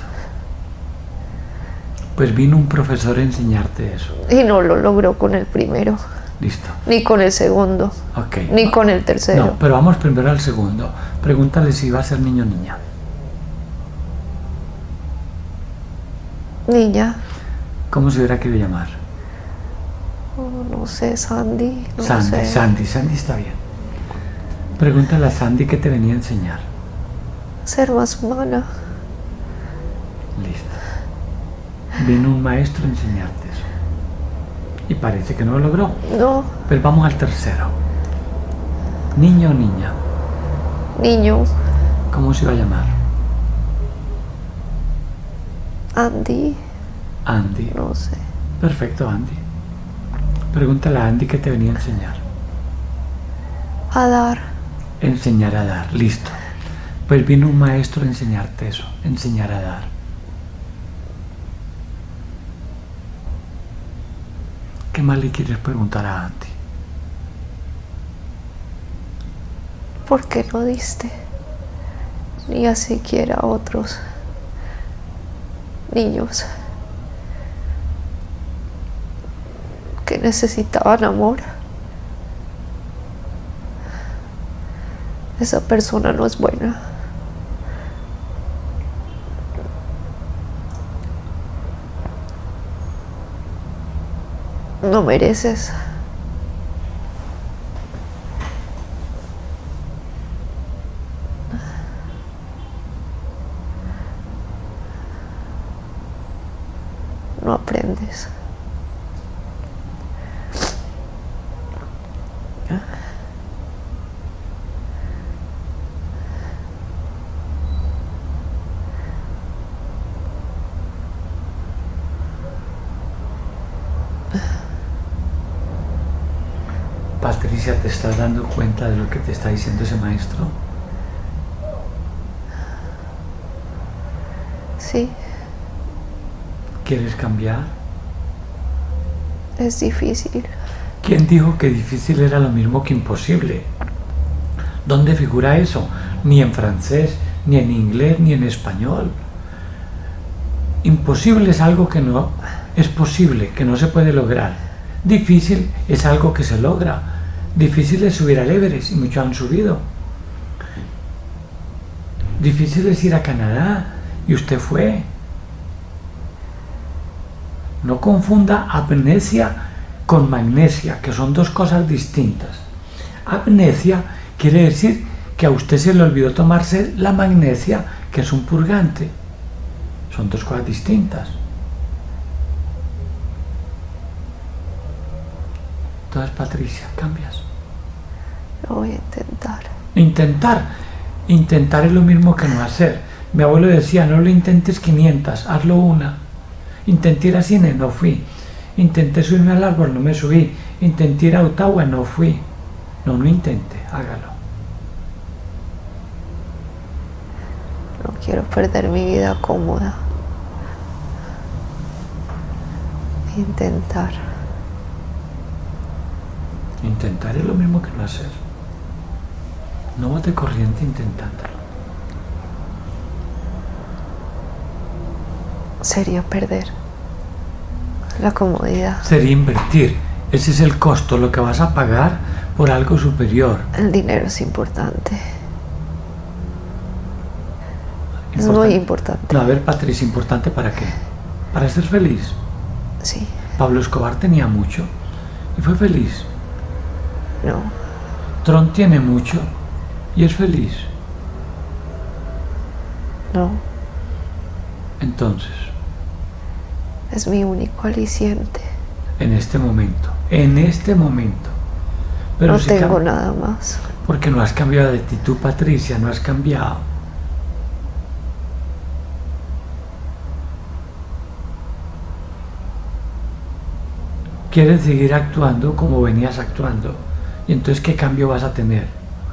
Pues vino un profesor a enseñarte eso. Y no lo logró con el primero. Listo. Ni con el segundo. Ok. Ni con el tercero. No, pero vamos primero al segundo. Pregúntale si va a ser niño o niña. Niña. ¿Cómo se hubiera querido llamar? Oh, no sé, Sandy. No Sandy, sé. Sandy está bien. Pregúntale a Sandy qué te venía a enseñar. Ser más humana. Listo. Vino un maestro a enseñarte eso. Y parece que no lo logró. No. Pero vamos al tercero. Niño o niña. Niño. ¿Cómo se iba a llamar? Andy. Andy. No sé. Perfecto, Andy. Pregúntale a Andy qué te venía a enseñar. A dar. Enseñar a dar. Listo. Pues vino un maestro a enseñarte eso. Enseñar a dar. ¿Qué más le quieres preguntar a Andy? ¿Por qué no diste? Ni a siquiera a otros niños que necesitaban amor. Esa persona no es buena. No mereces. No aprendes. Patricia, ¿te estás dando cuenta de lo que te está diciendo ese maestro? Sí, ¿Quieres cambiar? es difícil. ¿Quién dijo que difícil era lo mismo que imposible? ¿Dónde figura eso? Ni en francés, ni en inglés, ni en español. Imposible es algo que no es posible, que no se puede lograr. Difícil es algo que se logra. Difícil es subir al Everest, y muchos han subido. Difícil es ir a Canadá, y usted fue. No confunda amnesia con magnesia, que son dos cosas distintas. Amnesia quiere decir que a usted se le olvidó tomarse la magnesia, que es un purgante. Son dos cosas distintas. Entonces, Patricia, cambias. Lo voy a intentar. Intentar es lo mismo que no hacer. Mi abuelo decía, no lo intentes 500, hazlo una. Intenté ir a cine, no fui. Intenté subirme al árbol, no me subí. Intenté ir a Ottawa, no fui. No intente, hágalo. No quiero perder mi vida cómoda. Intentar. Intentar es lo mismo que no hacer. No vas de corriente intentándolo. Sería perder la comodidad. Sería invertir. Ese es el costo, lo que vas a pagar por algo superior. El dinero es importante. Es muy importante. No, a ver, Patricia, ¿importante para qué? Para ser feliz. Sí. Pablo Escobar tenía mucho y fue feliz. No. Trump tiene mucho y es feliz. No. Entonces, Es mi único aliciente. En este momento. En este momento. Pero No si tengo nada más. Porque no has cambiado de actitud, Patricia, no has cambiado. Quieres seguir actuando como venías actuando. Y entonces, ¿qué cambio vas a tener?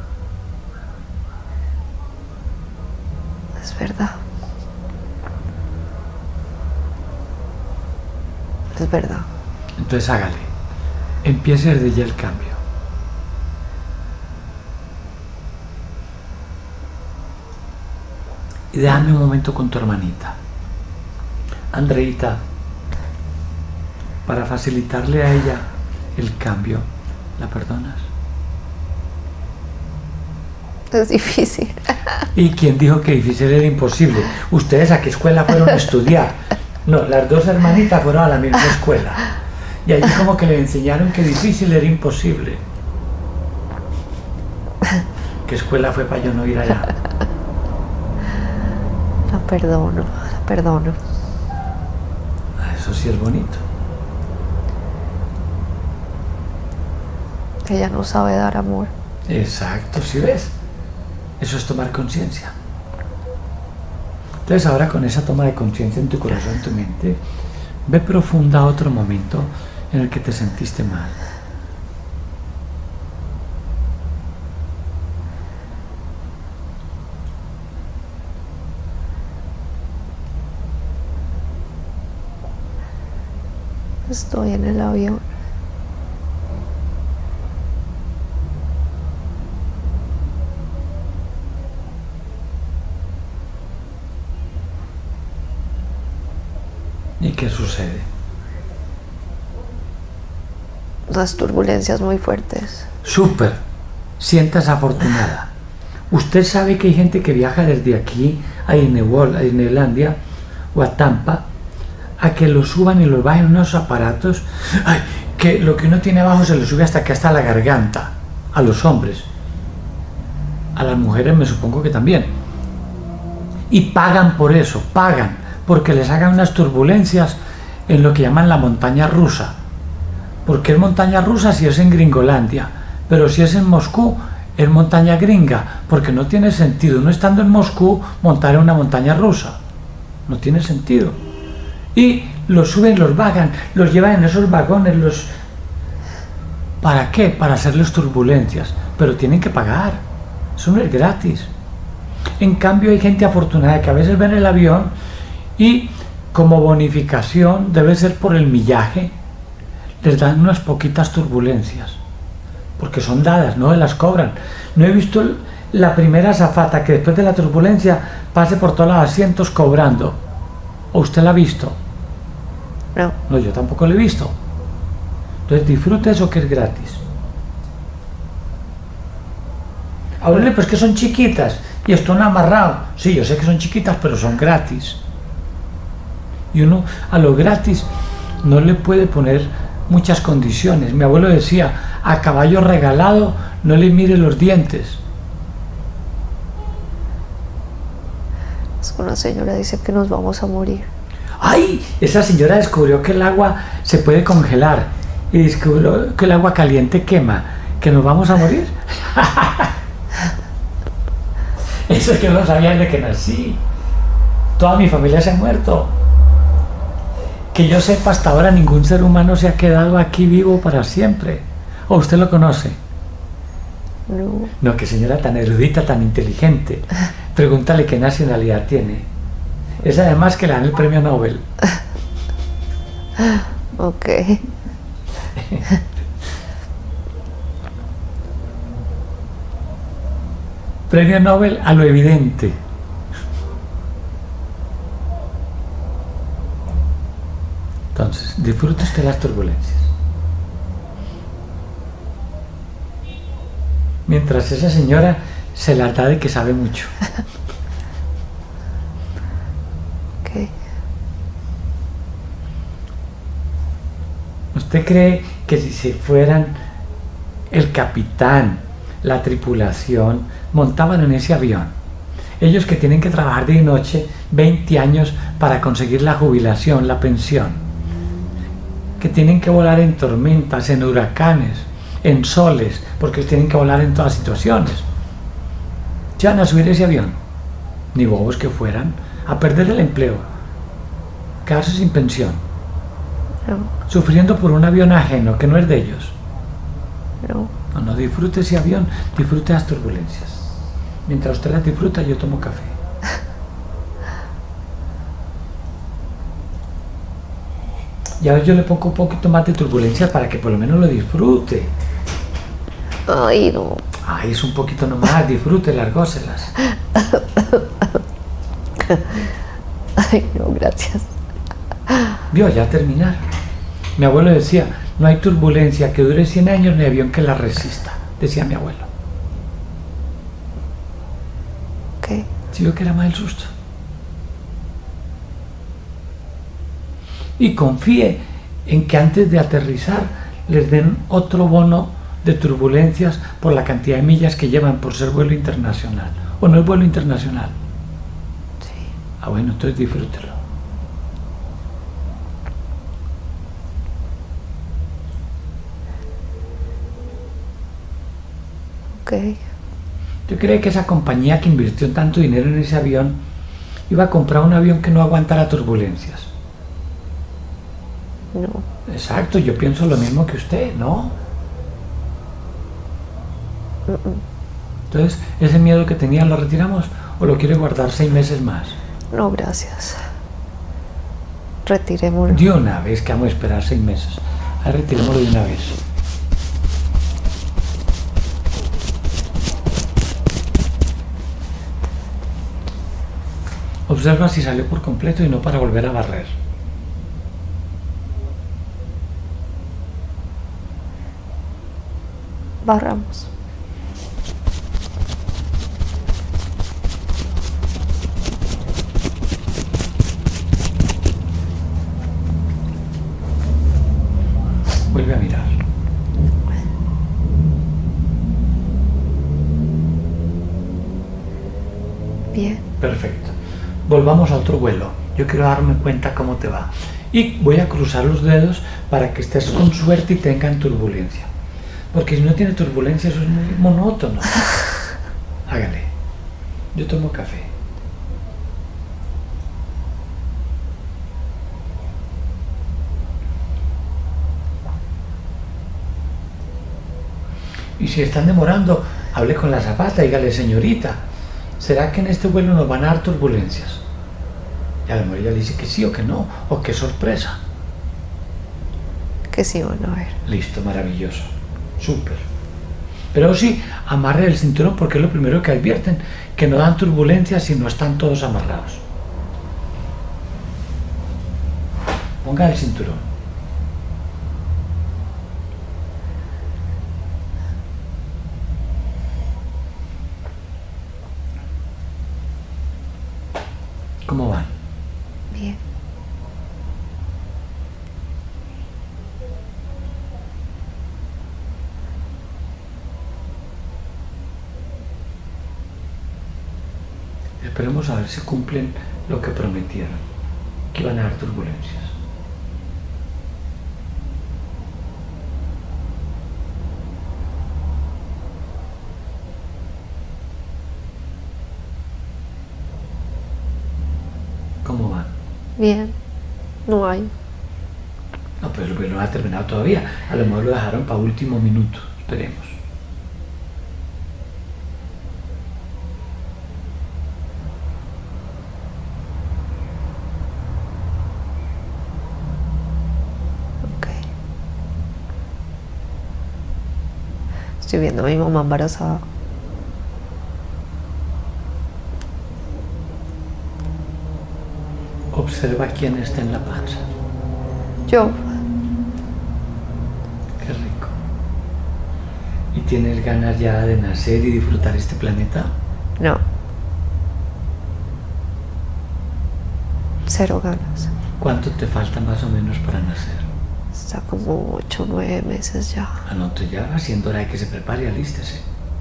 Es verdad. Es verdad. Entonces hágale. Empiece desde ya el cambio. Y déjame un momento con tu hermanita. Andreita, para facilitarle a ella el cambio, ¿la perdonas? Es difícil. ¿Y quién dijo que difícil era imposible? ¿Ustedes a qué escuela fueron a estudiar? No, las dos hermanitas fueron a la misma escuela. Y allí como que le enseñaron que difícil era imposible. ¿Qué escuela fue para yo no ir allá? La perdono, la perdono. Eso sí es bonito. Ella no sabe dar amor. Exacto, ¿sí ves? Eso es tomar conciencia. Entonces ahora con esa toma de conciencia en tu corazón, en tu mente, ve profunda a otro momento en el que te sentiste mal. Estoy en el avión. ¿Y qué sucede? Unas turbulencias muy fuertes. Súper. Siéntase afortunada. Usted sabe que hay gente que viaja desde aquí a Disney World, a Disneylandia o a Tampa, a que lo suban y lo bajen unos aparatos, ay, que lo que uno tiene abajo se lo sube hasta que hasta la garganta, a los hombres. A las mujeres me supongo que también. Y pagan por eso, pagan, porque les hagan unas turbulencias en lo que llaman la montaña rusa. Porque es montaña rusa si es en Gringolandia, pero si es en Moscú es montaña gringa, porque no tiene sentido, no estando en Moscú, montar en una montaña rusa. No tiene sentido. Y los suben, los bajan, los llevan en esos vagones, los... ¿Para qué? Para hacerles turbulencias, pero tienen que pagar. Eso no es gratis. En cambio hay gente afortunada que a veces ven el avión y como bonificación, debe ser por el millaje, les dan unas poquitas turbulencias, porque son dadas, no las cobran. No he visto la primera azafata que después de la turbulencia pase por todos los asientos cobrando. ¿O usted la ha visto? No. No, yo tampoco lo he visto. Entonces disfrute eso que es gratis. Ahora pues que son chiquitas y están amarrados. Sí, yo sé que son chiquitas, pero son gratis. Y uno a lo gratis no le puede poner muchas condiciones. Mi abuelo decía, a caballo regalado no le mire los dientes. Es que una señora dice que nos vamos a morir. ¡Ay! Esa señora descubrió que el agua se puede congelar y descubrió que el agua caliente quema, que nos vamos a morir. Eso es que no sabía desde que nací. Toda mi familia se ha muerto. Que yo sepa, hasta ahora ningún ser humano se ha quedado aquí vivo para siempre. ¿O usted lo conoce? No. No, qué señora tan erudita, tan inteligente. Pregúntale qué nacionalidad tiene. Es además que le dan el premio Nobel. Ok. Premio Nobel a lo evidente. Entonces, disfrute usted las turbulencias. Mientras esa señora se la da de que sabe mucho. Ok. ¿Usted cree que si se fueran el capitán, la tripulación, montaban en ese avión? Ellos que tienen que trabajar de noche 20 años para conseguir la jubilación, la pensión. que tienen que volar en tormentas, en huracanes, en soles, porque tienen que volar en todas situaciones. ¿Se van a subir ese avión? Ni bobos que fueran, a perder el empleo, quedarse sin pensión, No, sufriendo por un avión ajeno que no es de ellos. no. No, disfrute ese avión, disfrute las turbulencias. Mientras usted las disfruta, yo tomo café. Y a ver, yo le pongo un poquito más de turbulencias para que por lo menos lo disfrute. Ay, no. Ay, es un poquito nomás, disfrútelas, gócelas. Ay, no, gracias. Vio, ya terminar. Mi abuelo decía, no hay turbulencia que dure 100 años ni avión que la resista, decía mi abuelo. Ok. ¿Sí vio que era más el susto? Y confíe en que antes de aterrizar les den otro bono de turbulencias por la cantidad de millas que llevan por ser vuelo internacional. ¿O no es vuelo internacional? Sí. Ah, bueno, entonces disfrútelo. Ok. Yo creía que esa compañía que invirtió tanto dinero en ese avión iba a comprar un avión que no aguantara turbulencias. No. Exacto, yo pienso lo mismo que usted, ¿no? Entonces, ¿ese miedo que tenía lo retiramos o lo quiere guardar 6 meses más? No, gracias. Retirémoslo. De una vez, que vamos a esperar 6 meses. Ahí retirémoslo de una vez. Observa si salió por completo y no para volver a barrer. Barramos. Vuelve a mirar. Bien. Perfecto. Volvamos a otro vuelo. Yo quiero darme cuenta cómo te va. Y voy a cruzar los dedos para que estés con suerte y tengan turbulencia. Porque si no tiene turbulencia, eso es muy monótono. Hágale. Yo tomo café. Y si están demorando, hable con la azafata, dígale, señorita, ¿será que en este vuelo nos van a dar turbulencias? Y a lo mejor ella le dice que sí o que no, o que sorpresa. Que sí, bueno, a ver. Listo, maravilloso. Súper. Pero sí, amarre el cinturón porque es lo primero que advierten, que no dan turbulencias si no están todos amarrados. Ponga el cinturón. ¿Cómo van? Bien. Esperemos a ver si cumplen lo que prometieron, que iban a dar turbulencias. ¿Cómo van? Bien. No hay. No, pero el vuelo no ha terminado todavía. A lo mejor lo dejaron para último minuto. Esperemos. Ok. Estoy viendo a mi mamá embarazada. Observa quién está en la panza. Yo. Qué rico. ¿Y tienes ganas ya de nacer y disfrutar este planeta? No. Cero ganas. ¿Cuánto te falta más o menos para nacer? Está como 8 o 9 meses ya. Anote ya, haciendo hora de que se prepare y alístese.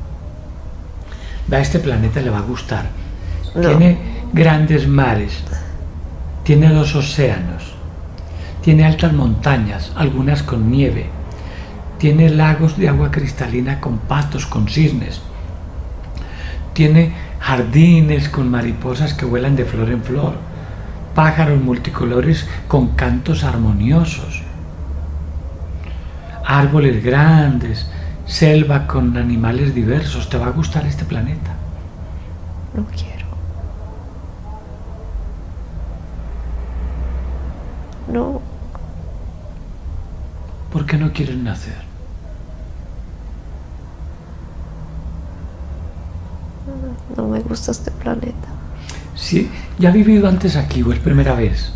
A este planeta le va a gustar. No. Tiene grandes mares, tiene 2 océanos, Tiene altas montañas, algunas con nieve. Tiene lagos de agua cristalina con patos, con cisnes. Tiene jardines con mariposas que vuelan de flor en flor. Pájaros multicolores con cantos armoniosos. Árboles grandes, selva con animales diversos. ¿Te va a gustar este planeta? No quiero. No. ¿Por qué no quieres nacer? No me gusta este planeta. Sí, ¿ya ha vivido antes aquí o es primera vez?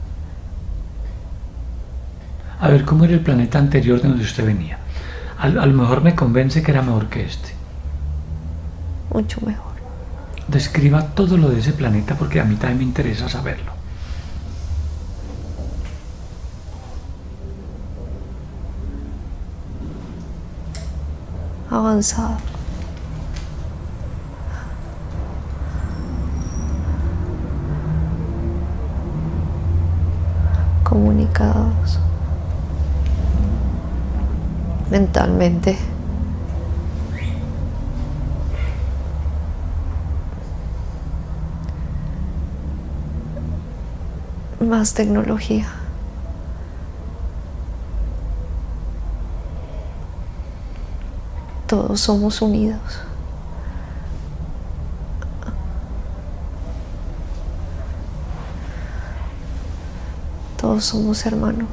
A ver, ¿cómo era el planeta anterior de donde usted venía? A lo mejor me convence que era mejor que este. Mucho mejor. Describa todo lo de ese planeta porque a mí también me interesa saberlo. Avanzado. Comunicados. Mentalmente. Más tecnología. Todos somos unidos. Todos somos hermanos.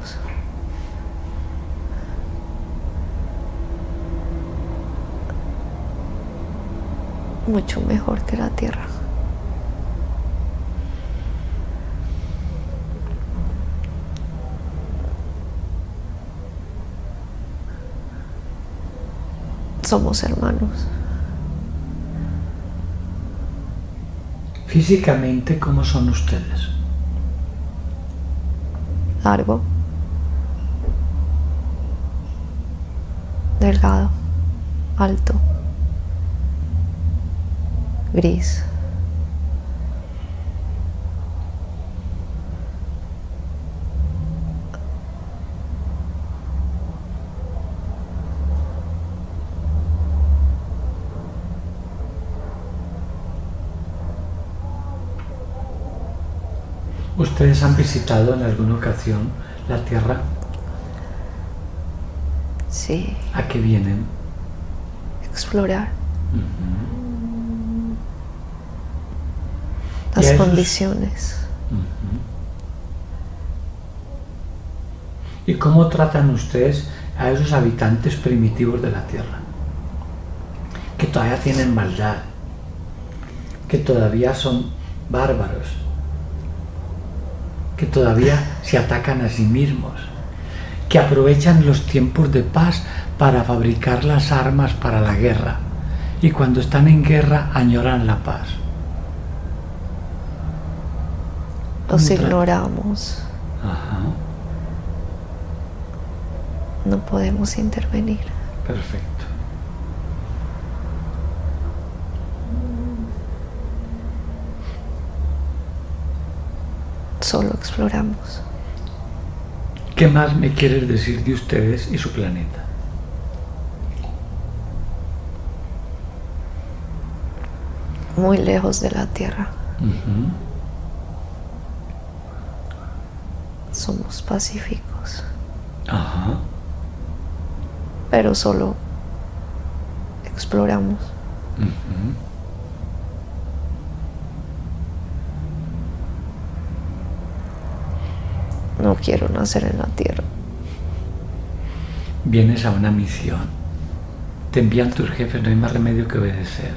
Mucho mejor que la Tierra. Somos hermanos. Físicamente, ¿cómo son ustedes? Largo. Delgado. Alto. Gris. ¿Ustedes han visitado en alguna ocasión la Tierra? Sí. ¿A qué vienen? Explorar. ¿Y a Las esos? condiciones. ¿Y cómo tratan ustedes a esos habitantes primitivos de la Tierra? Que todavía tienen maldad, que todavía son bárbaros, que todavía se atacan a sí mismos, que aprovechan los tiempos de paz para fabricar las armas para la guerra y cuando están en guerra añoran la paz. Los ignoramos. Ajá, No podemos intervenir. perfecto. Solo exploramos. ¿Qué más me quieres decir de ustedes y su planeta? Muy lejos de la Tierra. Ujú. Somos pacíficos. Ajá. Pero solo exploramos. Ujú. No quiero nacer en la Tierra. Vienes a una misión. Te envían tus jefes, no hay más remedio que obedecer.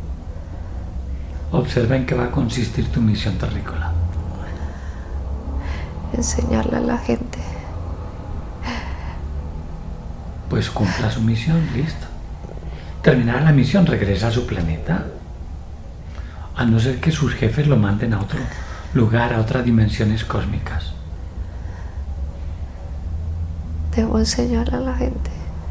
Observa en qué va a consistir tu misión terrícola. Enseñarle a la gente. Pues cumpla su misión, listo. Terminada la misión, regresa a su planeta. A no ser que sus jefes lo manden a otro lugar, a otras dimensiones cósmicas. Debo enseñarle a la gente.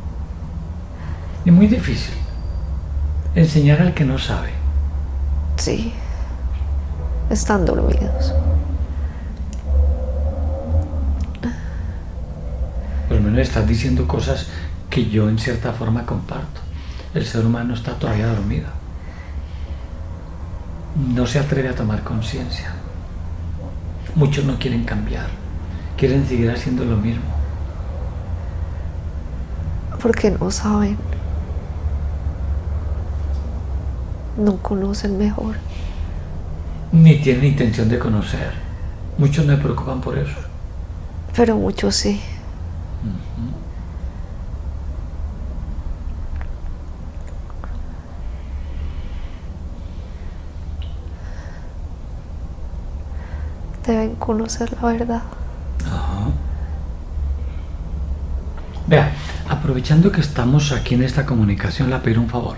Y muy difícil. Enseñar al que no sabe. Sí. Están dormidos. menos estás diciendo cosas que yo en cierta forma comparto. El ser humano está todavía dormido. No se atreve a tomar conciencia. Muchos no quieren cambiar, quieren seguir haciendo lo mismo. Porque no saben, no conocen mejor. Ni tienen intención de conocer. Muchos no se preocupan por eso. Pero muchos sí. Deben conocer la verdad. Ajá. Vea, aprovechando que estamos aquí en esta comunicación, le pido un favor.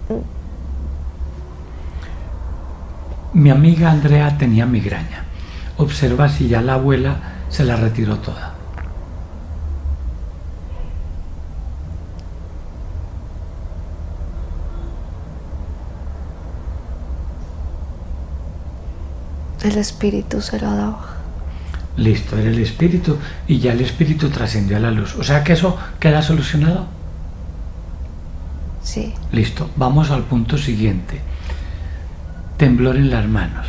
Mi amiga Andrea tenía migraña. Observa si ya la abuela se la retiró toda. El espíritu se la daba. Listo, era el espíritu y ya el espíritu trascendió a la luz. O sea que eso queda solucionado. Sí. Listo, vamos al punto siguiente. Temblor en las manos.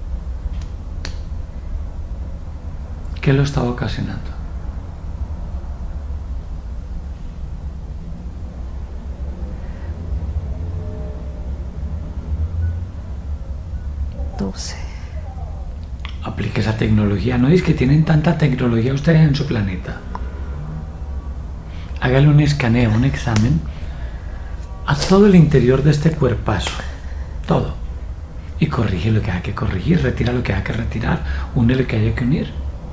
¿Qué lo estaba ocasionando? No sé. Aplique esa tecnología. ¿No es que tienen tanta tecnología ustedes en su planeta? Hágale un escaneo, un examen a todo el interior de este cuerpazo. Todo. Y corrige lo que haya que corregir, retira lo que haya que retirar, une lo que haya que unir.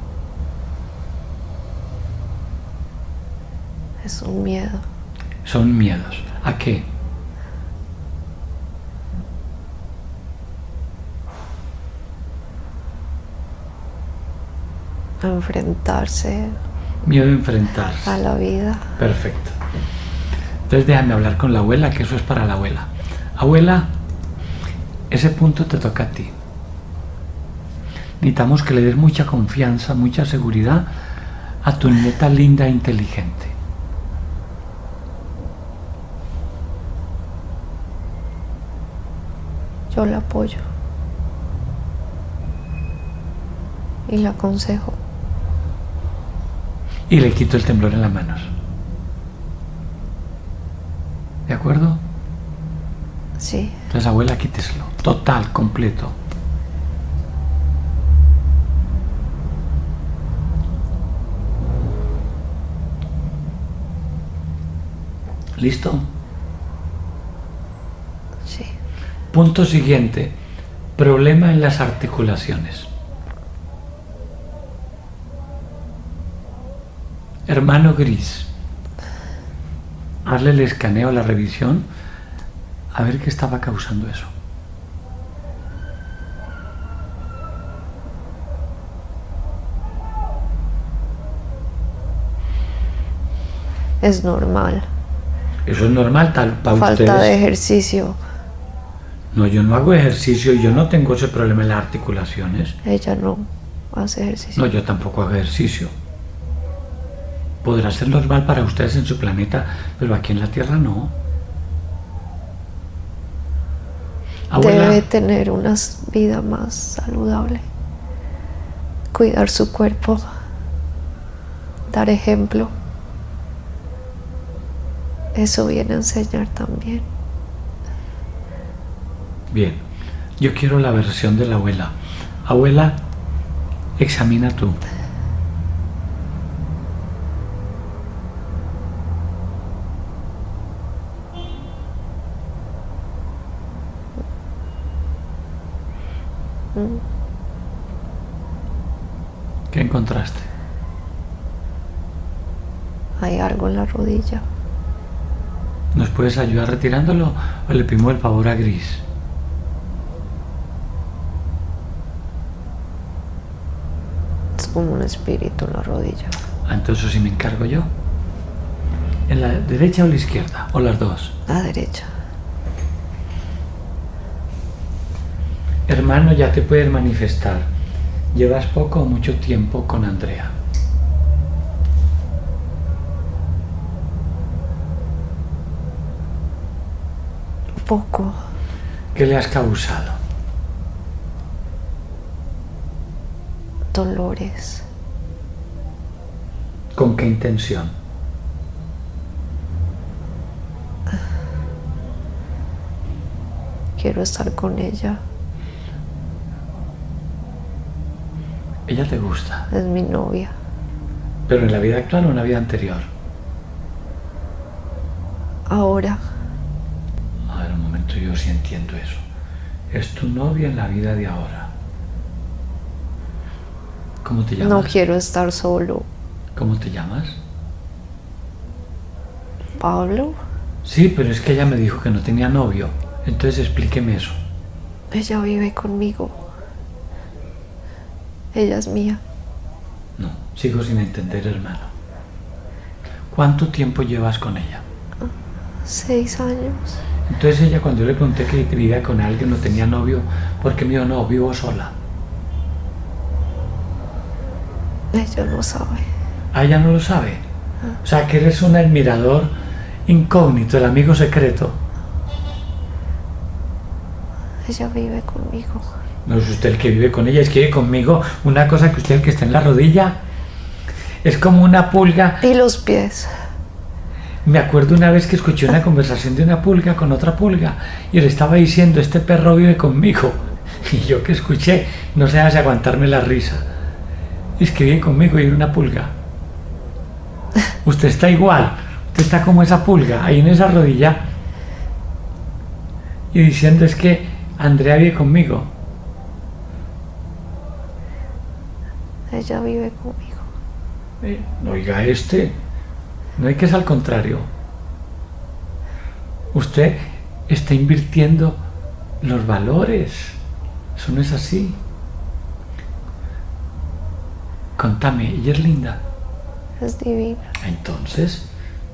Es un miedo. Son miedos. ¿A qué? A enfrentarse Miedo a enfrentarse. a la vida. Perfecto. Entonces déjame hablar con la abuela, que eso es para la abuela. Abuela, ese punto te toca a ti. Necesitamos que le des mucha confianza, mucha seguridad a tu nieta linda e inteligente. Yo la apoyo. Y la aconsejo. Y le quito el temblor en las manos. ¿De acuerdo? Sí. Entonces, abuela, quíteselo. Total, completo. ¿Listo? Sí. Punto siguiente. Problema en las articulaciones. Hermano gris. Hazle el escaneo, la revisión, a ver qué estaba causando eso. Es normal. Eso es normal, tal para Falta ustedes. de ejercicio. No, yo no hago ejercicio, yo no tengo ese problema en las articulaciones. Ella no hace ejercicio. No, yo tampoco hago ejercicio. Podrá ser normal para ustedes en su planeta, pero aquí en la Tierra no. Abuela, Debe tener una vida más saludable. Cuidar su cuerpo. Dar ejemplo. Eso viene a enseñar también. bien, yo quiero la versión de la abuela. Abuela, examina tú. ¿Qué encontraste? Hay algo en la rodilla. ¿Nos puedes ayudar retirándolo o le pedimos el favor a Gris? Es como un espíritu en la rodilla. Ah, entonces sí me encargo yo. ¿En la derecha o la izquierda? ¿O las dos? La derecha. Hermano, ya te puedes manifestar. ¿Llevas poco o mucho tiempo con Andrea? Poco. ¿Qué le has causado? Dolores. ¿Con qué intención? Quiero estar con ella. Ella te gusta, Es mi novia. pero en la vida actual o en la vida anterior. Ahora. A ver, un momento, yo sí entiendo eso. Es tu novia en la vida de ahora. ¿Cómo te llamas? No quiero estar solo. ¿Cómo te llamas? Pablo. Sí, pero es que ella me dijo que no tenía novio. Entonces explíqueme eso. Ella vive conmigo. Ella es mía. No, sigo sin entender, hermano. ¿Cuánto tiempo llevas con ella? 6 años. Entonces ella, cuando yo le pregunté que vivía con alguien, no tenía novio, ¿por qué me dijo no, vivo sola? Ella no sabe. Ah, ella no lo sabe. O sea, que eres un admirador incógnito, el amigo secreto. Ella vive conmigo. No es usted el que vive con ella, es que vive conmigo. Una cosa que usted, el que está en la rodilla, es como una pulga. Y los pies. Me acuerdo una vez que escuché una conversación de una pulga con otra pulga y le estaba diciendo, este perro vive conmigo. Y yo que escuché, no sé si aguantarme la risa. Es que vive conmigo y una pulga. Usted está igual, usted está como esa pulga, ahí en esa rodilla. Y diciendo, es que Andrea vive conmigo. Ella vive conmigo. No oiga no hay que es al contrario. Usted está invirtiendo los valores. Eso no es así. Contame, ella es linda. Es divina. Entonces,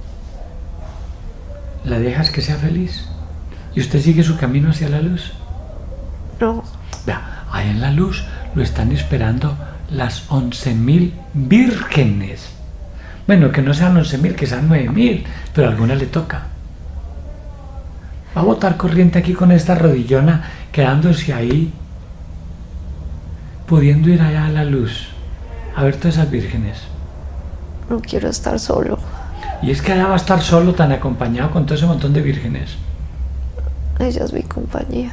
¿la dejas que sea feliz? ¿Y usted sigue su camino hacia la luz? No. Vea, ahí en la luz lo están esperando las 11.000 vírgenes. Bueno, que no sean 11.000, que sean 9.000, pero a alguna le toca. Va a botar corriente aquí con esta rodillona, quedándose ahí, pudiendo ir allá a la luz, a ver todas esas vírgenes. No quiero estar solo. Y es que allá va a estar solo, tan acompañado con todo ese montón de vírgenes. Ella es mi compañía.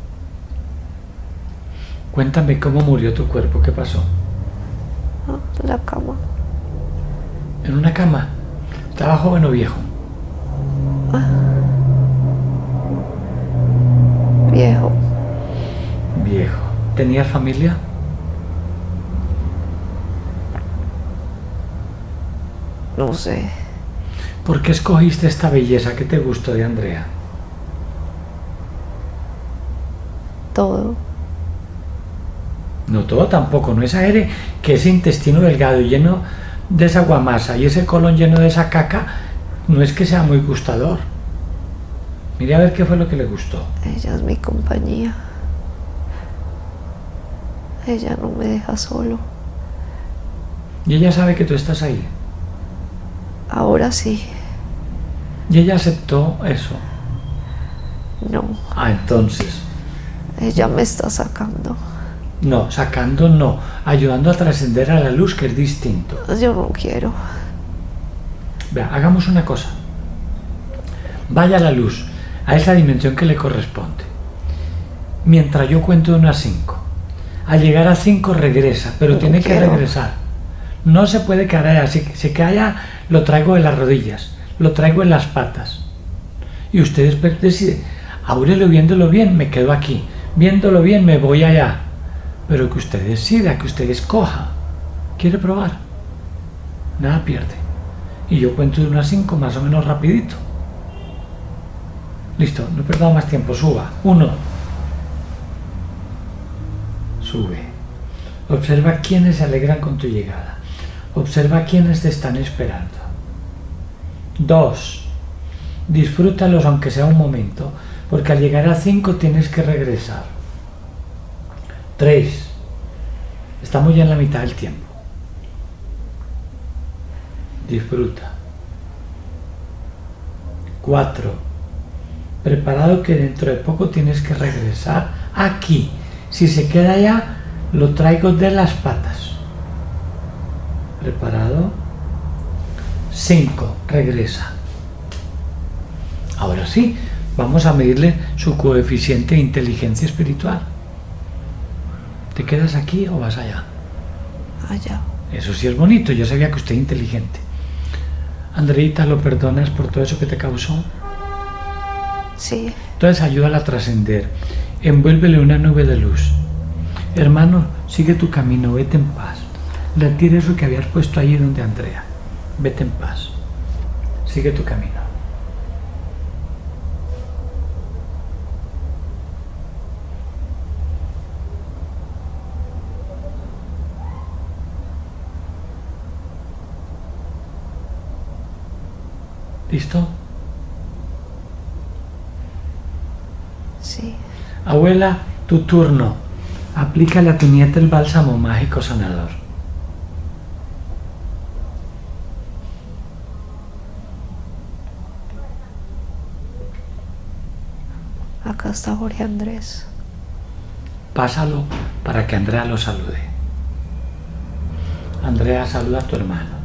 Cuéntame cómo murió tu cuerpo, ¿qué pasó? En la cama. ¿En una cama? ¿Estaba joven o viejo? Viejo. Viejo. ¿Tenías familia? No sé. ¿Por qué escogiste esta belleza que te gustó de Andrea? Todo. No todo tampoco, no exagere que ese intestino delgado lleno de esa guamasa y ese colon lleno de esa caca no es que sea muy gustador. Mire a ver qué fue lo que le gustó. Ella es mi compañía. Ella no me deja solo. Y ella sabe que tú estás ahí. Ahora sí. Y ella aceptó eso. No. Ah, entonces. Ella me está sacando. No, sacando no. Ayudando a trascender a la luz, que es distinto. Yo no quiero. Vea, hagamos una cosa. Vaya a la luz, a esa dimensión que le corresponde. Mientras yo cuento de 1 a 5. Al llegar a 5 regresa, pero No tiene que quiero. regresar. No se puede quedar allá. Si se queda allá, lo traigo de las rodillas, lo traigo en las patas. Y usted después decide, Aurelio, viéndolo bien, me quedo aquí. Viéndolo bien, me voy allá. Pero que usted decida, que usted escoja. ¿Quiere probar? Nada pierde. Y yo cuento de 1 a 5 más o menos rapidito. Listo, no he perdido más tiempo. Suba. 1. Sube. Observa quiénes se alegran con tu llegada. Observa quiénes te están esperando. 2. Disfrútalos aunque sea un momento, porque al llegar a 5 tienes que regresar. 3. Estamos ya en la mitad del tiempo. Disfruta. 4. Preparado que dentro de poco tienes que regresar aquí. Si se queda allá, lo traigo de las patas. Preparado. 5. Regresa. Ahora sí, vamos a medirle su coeficiente de inteligencia espiritual. ¿Te quedas aquí o vas allá? Allá. Eso sí es bonito, yo sabía que usted es inteligente. Andreita, ¿lo perdonas por todo eso que te causó? Sí. Entonces ayúdala a trascender. Envuélvele una nube de luz. Hermano, sigue tu camino, vete en paz. Retira eso que habías puesto allí donde Andrea. Vete en paz. Sigue tu camino. ¿Listo? Sí. Abuela, tu turno. Aplícale a tu nieta el bálsamo mágico sanador. Acá está Jorge Andrés. Pásalo para que Andrea lo salude. Andrea, saluda a tu hermano.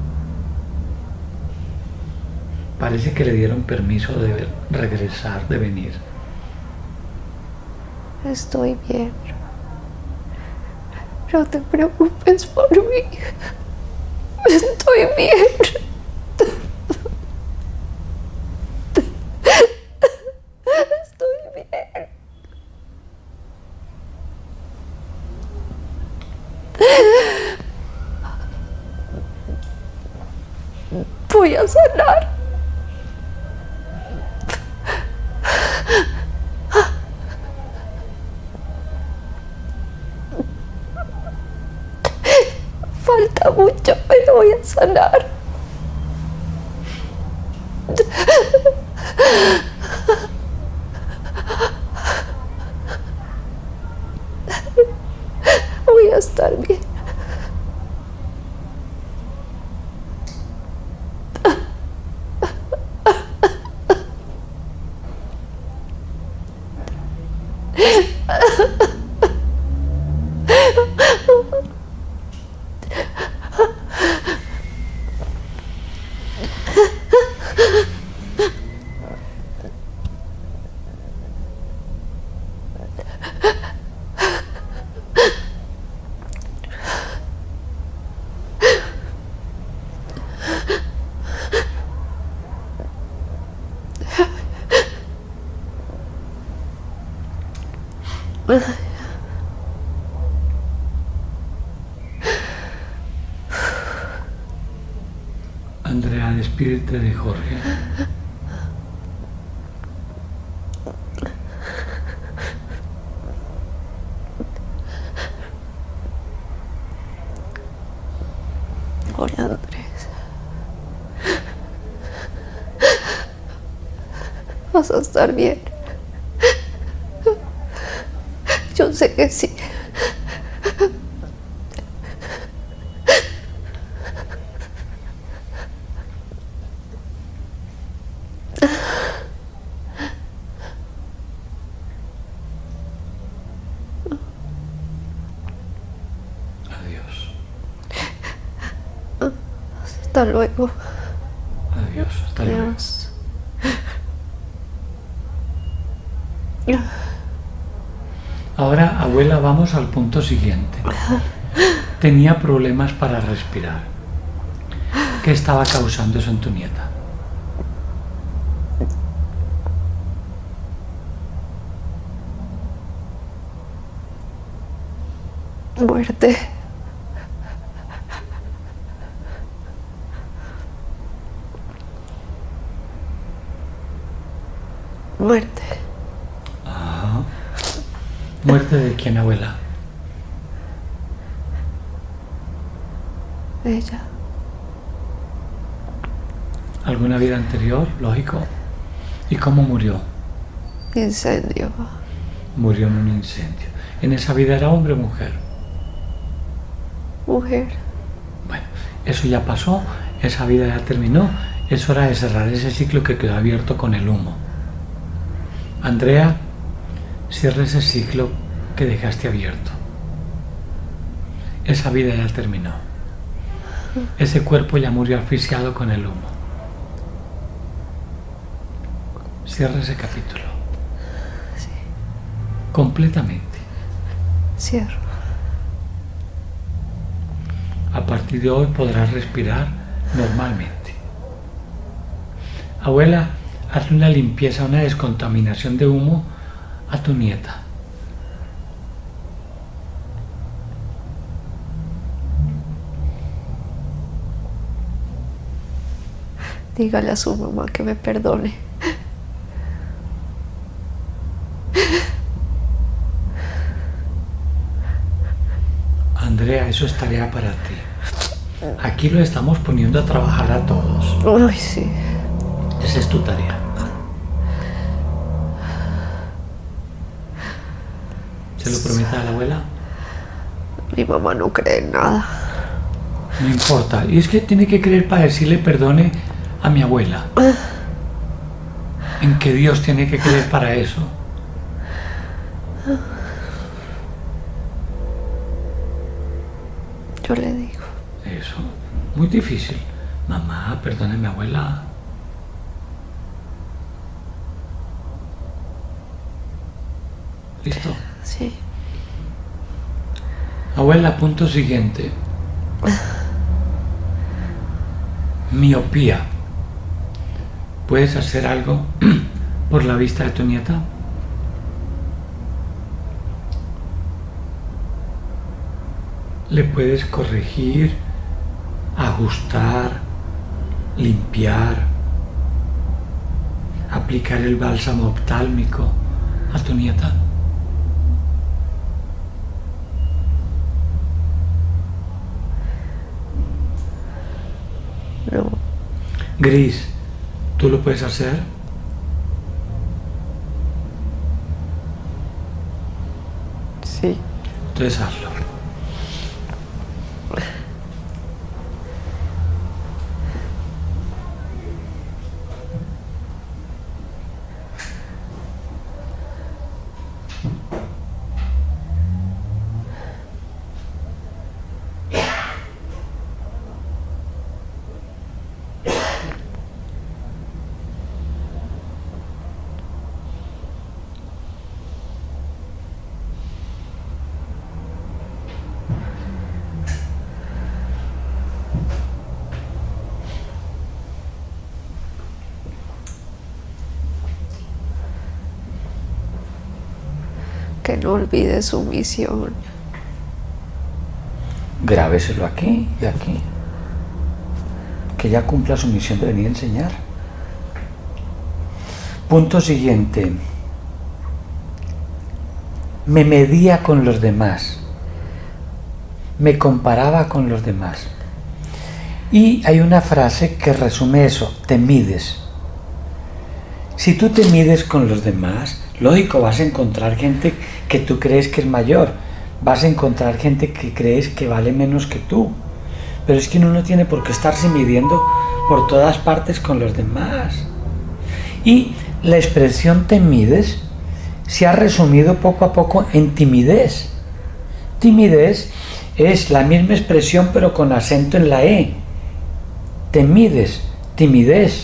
Parece que le dieron permiso de regresar, de venir. Estoy bien. No te preocupes por mí. Estoy bien. Estoy bien. Voy a sanar. Falta mucho, pero voy a sanar. Voy a estar bien. Andrea, despídete de Jorge. Jorge Andrés. Vas a estar bien. Yo sé que sí. Adiós. Hasta luego. Adiós. Hasta luego. Adiós. Ahora, abuela, vamos al punto siguiente. Tenía problemas para respirar. ¿Qué estaba causando eso en tu nieta? Muerte. Muerte. Ajá. ¿Muerte de quién, abuela? Ella. ¿Alguna vida anterior? Lógico. ¿Y cómo murió? Incendio. Murió en un incendio. ¿En esa vida era hombre o mujer? Mujer. Bueno, eso ya pasó, esa vida ya terminó, es hora de cerrar ese ciclo que quedó abierto con el humo. Andrea, cierra ese ciclo que dejaste abierto. Esa vida ya terminó. Ese cuerpo ya murió asfixiado con el humo. Cierra ese capítulo. Sí. Completamente. Cierro. A partir de hoy podrás respirar normalmente. Abuela, hazle una limpieza, una descontaminación de humo a tu nieta. Dígale a su mamá que me perdone. Andrea, eso es tarea para ti. Aquí lo estamos poniendo a trabajar a todos. Ay, sí. Esa es tu tarea. ¿Se lo promete a la abuela? Mi mamá no cree en nada. No importa. Y es que tiene que creer para decirle perdone a mi abuela. ¿En qué Dios tiene que creer para eso? Yo le digo. Eso, muy difícil. Mamá, perdone a mi abuela. ¿Listo? Sí. Abuela, punto siguiente. Miopía. ¿Puedes hacer algo por la vista de tu nieta? Le puedes corregir, ajustar, limpiar, aplicar el bálsamo oftálmico a tu nieta. No. Gris, ¿tú lo puedes hacer? Sí. Entonces hazlo. Que no olvide su misión. Grábeselo aquí y aquí. Que ya cumpla su misión de venir a enseñar. Punto siguiente. Me medía con los demás. Me comparaba con los demás. Y hay una frase que resume eso: te mides. Si tú te mides con los demás, lógico, vas a encontrar gente que tú crees que es mayor, vas a encontrar gente que crees que vale menos que tú, pero es que uno no tiene por qué estarse midiendo por todas partes con los demás. Y la expresión te mides se ha resumido poco a poco en timidez. Timidez es la misma expresión pero con acento en la E. Te mides, timidez.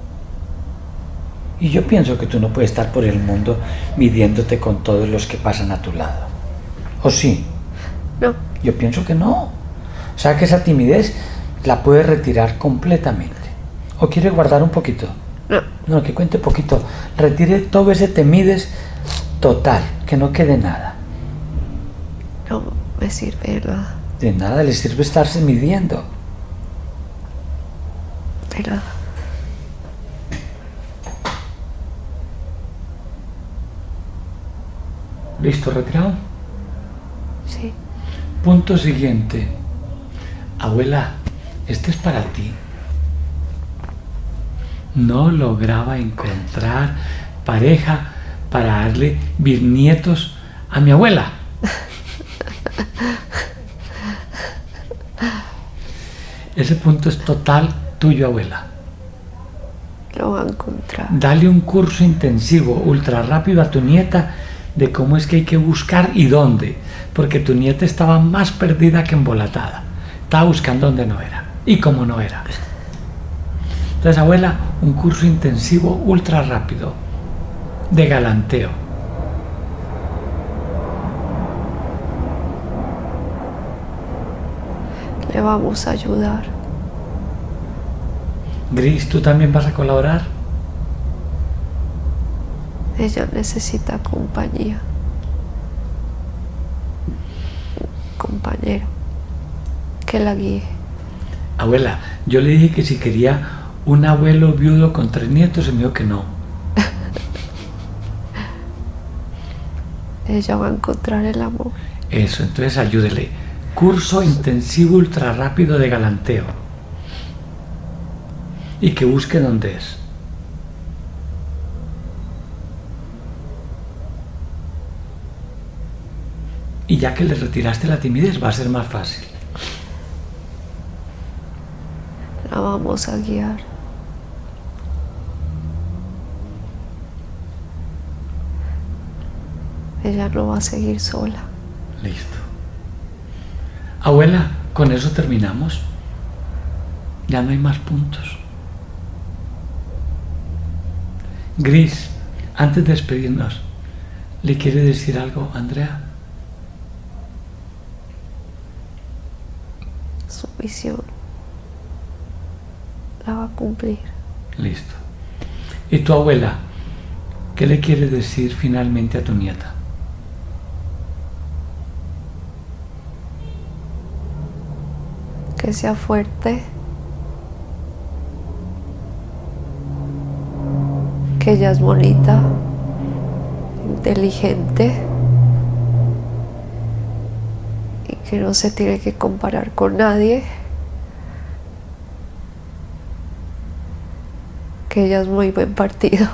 Y yo pienso que tú no puedes estar por el mundo midiéndote con todos los que pasan a tu lado. ¿O sí? No. Yo pienso que no. O sea que esa timidez la puedes retirar completamente. ¿O quieres guardar un poquito? No. No, que cuente poquito. Retire todo ese te mides total, que no quede nada. No me sirve nada. De nada le sirve estarse midiendo. De nada. ¿Listo, retirado? Sí. Punto siguiente. Abuela, este es para ti. No lograba encontrar pareja para darle bisnietos a mi abuela. Ese punto es total tuyo, abuela. Lo lo va a encontrar. Dale un curso intensivo, ultra rápido a tu nieta de cómo es que hay que buscar y dónde, porque tu nieta estaba más perdida que embolatada. Estaba buscando donde no era y cómo no era. Entonces, abuela, un curso intensivo ultra rápido de galanteo. Le vamos a ayudar. Gris, ¿tú también vas a colaborar? Ella necesita compañía. Un compañero que la guíe. Abuela, yo le dije que si quería un abuelo viudo con 3 nietos y me dijo que no. Ella va a encontrar el amor. Eso, entonces ayúdele. Curso intensivo ultra rápido de galanteo. Y que busque dónde es. Y ya que le retiraste la timidez, va a ser más fácil. La vamos a guiar. Ella no va a seguir sola. Listo. Abuela, con eso terminamos. Ya no hay más puntos. Gris, antes de despedirnos, ¿le quiere decir algo a Andrea? Su misión la va a cumplir. Listo. ¿Y tu abuela? ¿Qué le quiere decir finalmente a tu nieta? Que sea fuerte. Que ella es bonita, inteligente y que no se tiene que comparar con nadie. Que ella es muy buen partido.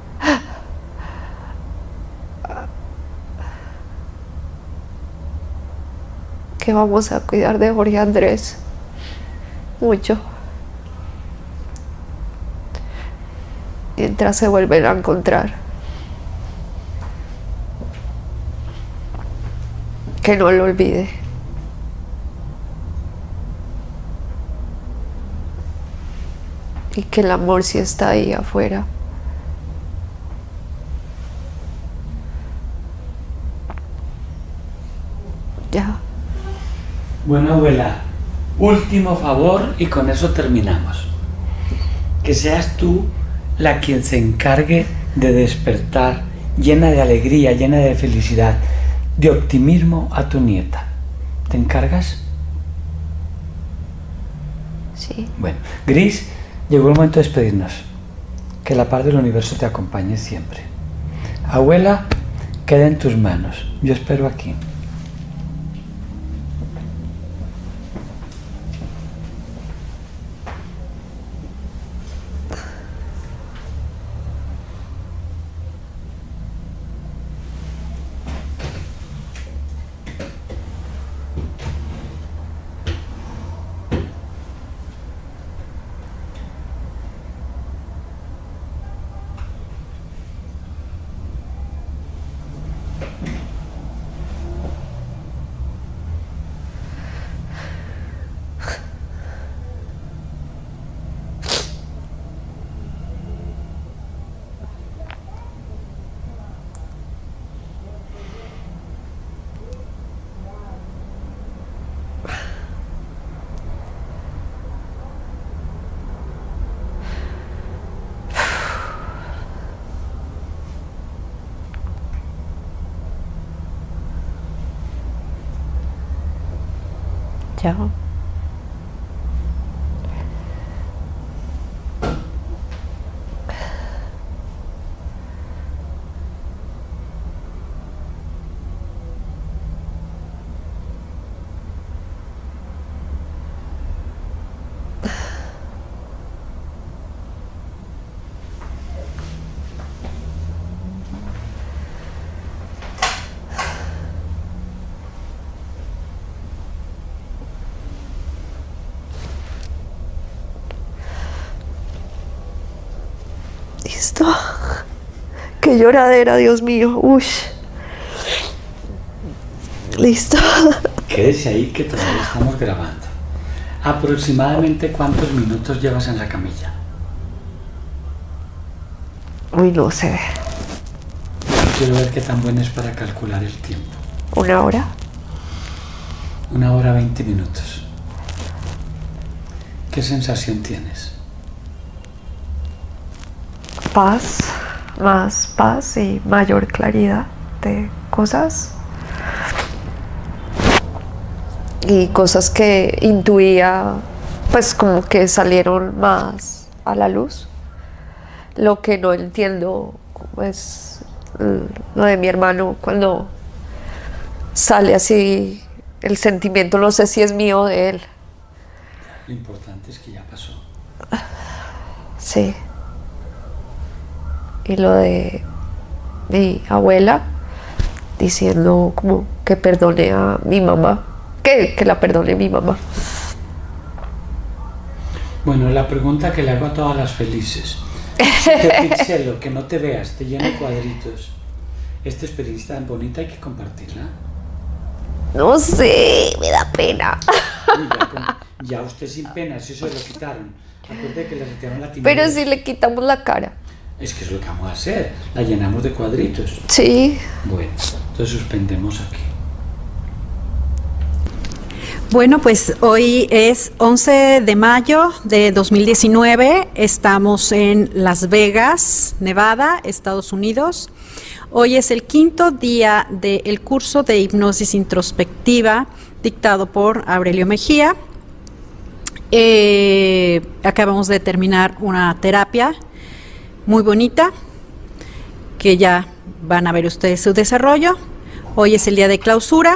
Que vamos a cuidar de Jorge Andrés mucho. Mientras se vuelven a encontrar. Que no lo olvide. Y que el amor sí está ahí afuera. Ya. Bueno, abuela, último favor y con eso terminamos. Que seas tú la quien se encargue de despertar, llena de alegría, llena de felicidad, de optimismo a tu nieta. ¿Te encargas? Sí. Bueno, Gris, llegó el momento de despedirnos. Que la paz del universo te acompañe siempre. Abuela, queda en tus manos. Yo espero aquí. Ya. Listo. Qué lloradera, Dios mío. Uy. Listo. Quédese ahí que todavía estamos grabando. ¿Aproximadamente cuántos minutos llevas en la camilla? Uy, no sé. Quiero ver qué tan buena es para calcular el tiempo. 1 hora. 1 hora 20 minutos. ¿Qué sensación tienes? Paz, más paz y mayor claridad de cosas. Y cosas que intuía, pues como que salieron más a la luz. Lo que no entiendo, pues, lo de mi hermano, cuando sale así el sentimiento, no sé si es mío o de él. Lo importante es que ya pasó. Sí. Y lo de mi abuela diciendo como que perdone a mi mamá, que la perdone mi mamá. Bueno, la pregunta que le hago a todas las felices. Si te pixelo, que no te veas, te lleno de cuadritos. Esta experiencia tan bonita hay que compartirla. No sé, me da pena. Uy, ya usted sin pena, si eso se lo quitaron. Acuérdate que le retiraron la timidez. Pero si le quitamos la cara. Es que es lo que vamos a hacer, la llenamos de cuadritos. Sí. Bueno, entonces suspendemos aquí. Bueno, pues hoy es 11 de mayo de 2019, estamos en Las Vegas, Nevada, Estados Unidos. Hoy es el 5º día del curso de hipnosis introspectiva dictado por Aurelio Mejía. Acabamos de terminar una terapia muy bonita, que ya van a ver ustedes su desarrollo. Hoy es el día de clausura.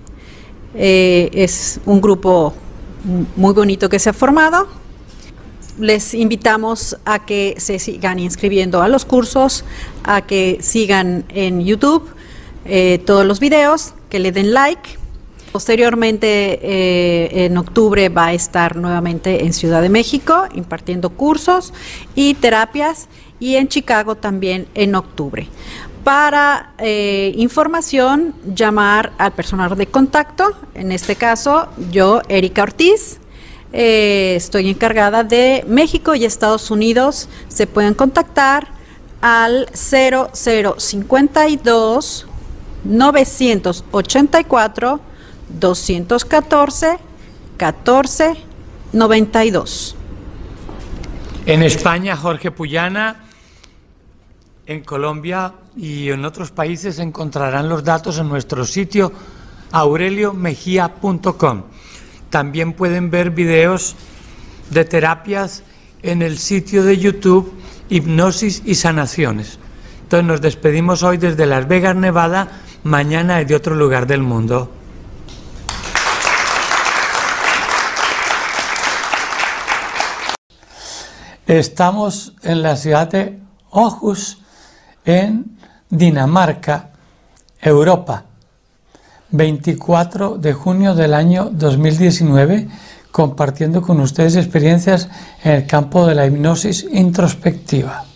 Es un grupo muy bonito que se ha formado. Les invitamos a que se sigan inscribiendo a los cursos, a que sigan en YouTube todos los videos, que le den like. Posteriormente, en octubre va a estar nuevamente en Ciudad de México impartiendo cursos y terapias, y en Chicago también en octubre. Para información, llamar al personal de contacto, en este caso yo, Erika Ortiz, estoy encargada de México y Estados Unidos. Se pueden contactar al 0052 984 214 14 92. En España, Jorge Puyana. En Colombia y en otros países encontrarán los datos en nuestro sitio aureliomejia.com. También pueden ver videos de terapias en el sitio de YouTube Hipnosis y Sanaciones. Entonces nos despedimos hoy desde Las Vegas, Nevada, mañana desde otro lugar del mundo. Estamos en la ciudad de Aarhus, en Dinamarca, Europa, 24 de junio del año 2019, compartiendo con ustedes experiencias en el campo de la hipnosis introspectiva.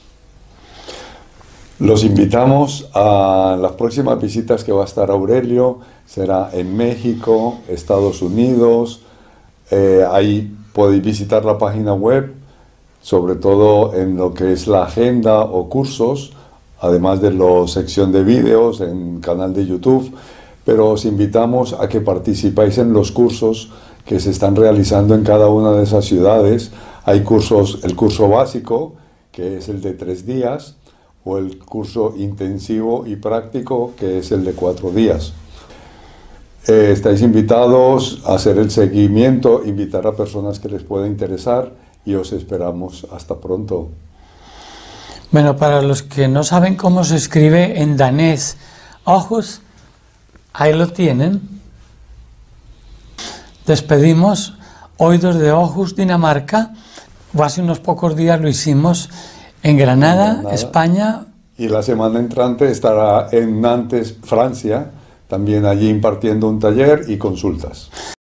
Los invitamos a las próximas visitas que va a estar Aurelio, será en México, Estados Unidos. Ahí podéis visitar la página web, sobre todo en lo que es la agenda o cursos, además de la sección de vídeos en canal de YouTube, pero os invitamos a que participáis en los cursos que se están realizando en cada una de esas ciudades. Hay cursos, el curso básico, que es el de 3 días, o el curso intensivo y práctico, que es el de 4 días. Estáis invitados a hacer el seguimiento, invitar a personas que les pueda interesar, y os esperamos. Hasta pronto. Bueno, para los que no saben cómo se escribe en danés, Aarhus, ahí lo tienen. Despedimos hoy desde Aarhus, Dinamarca. Hace unos pocos días lo hicimos en Granada, España. Y la semana entrante estará en Nantes, Francia, también allí impartiendo un taller y consultas.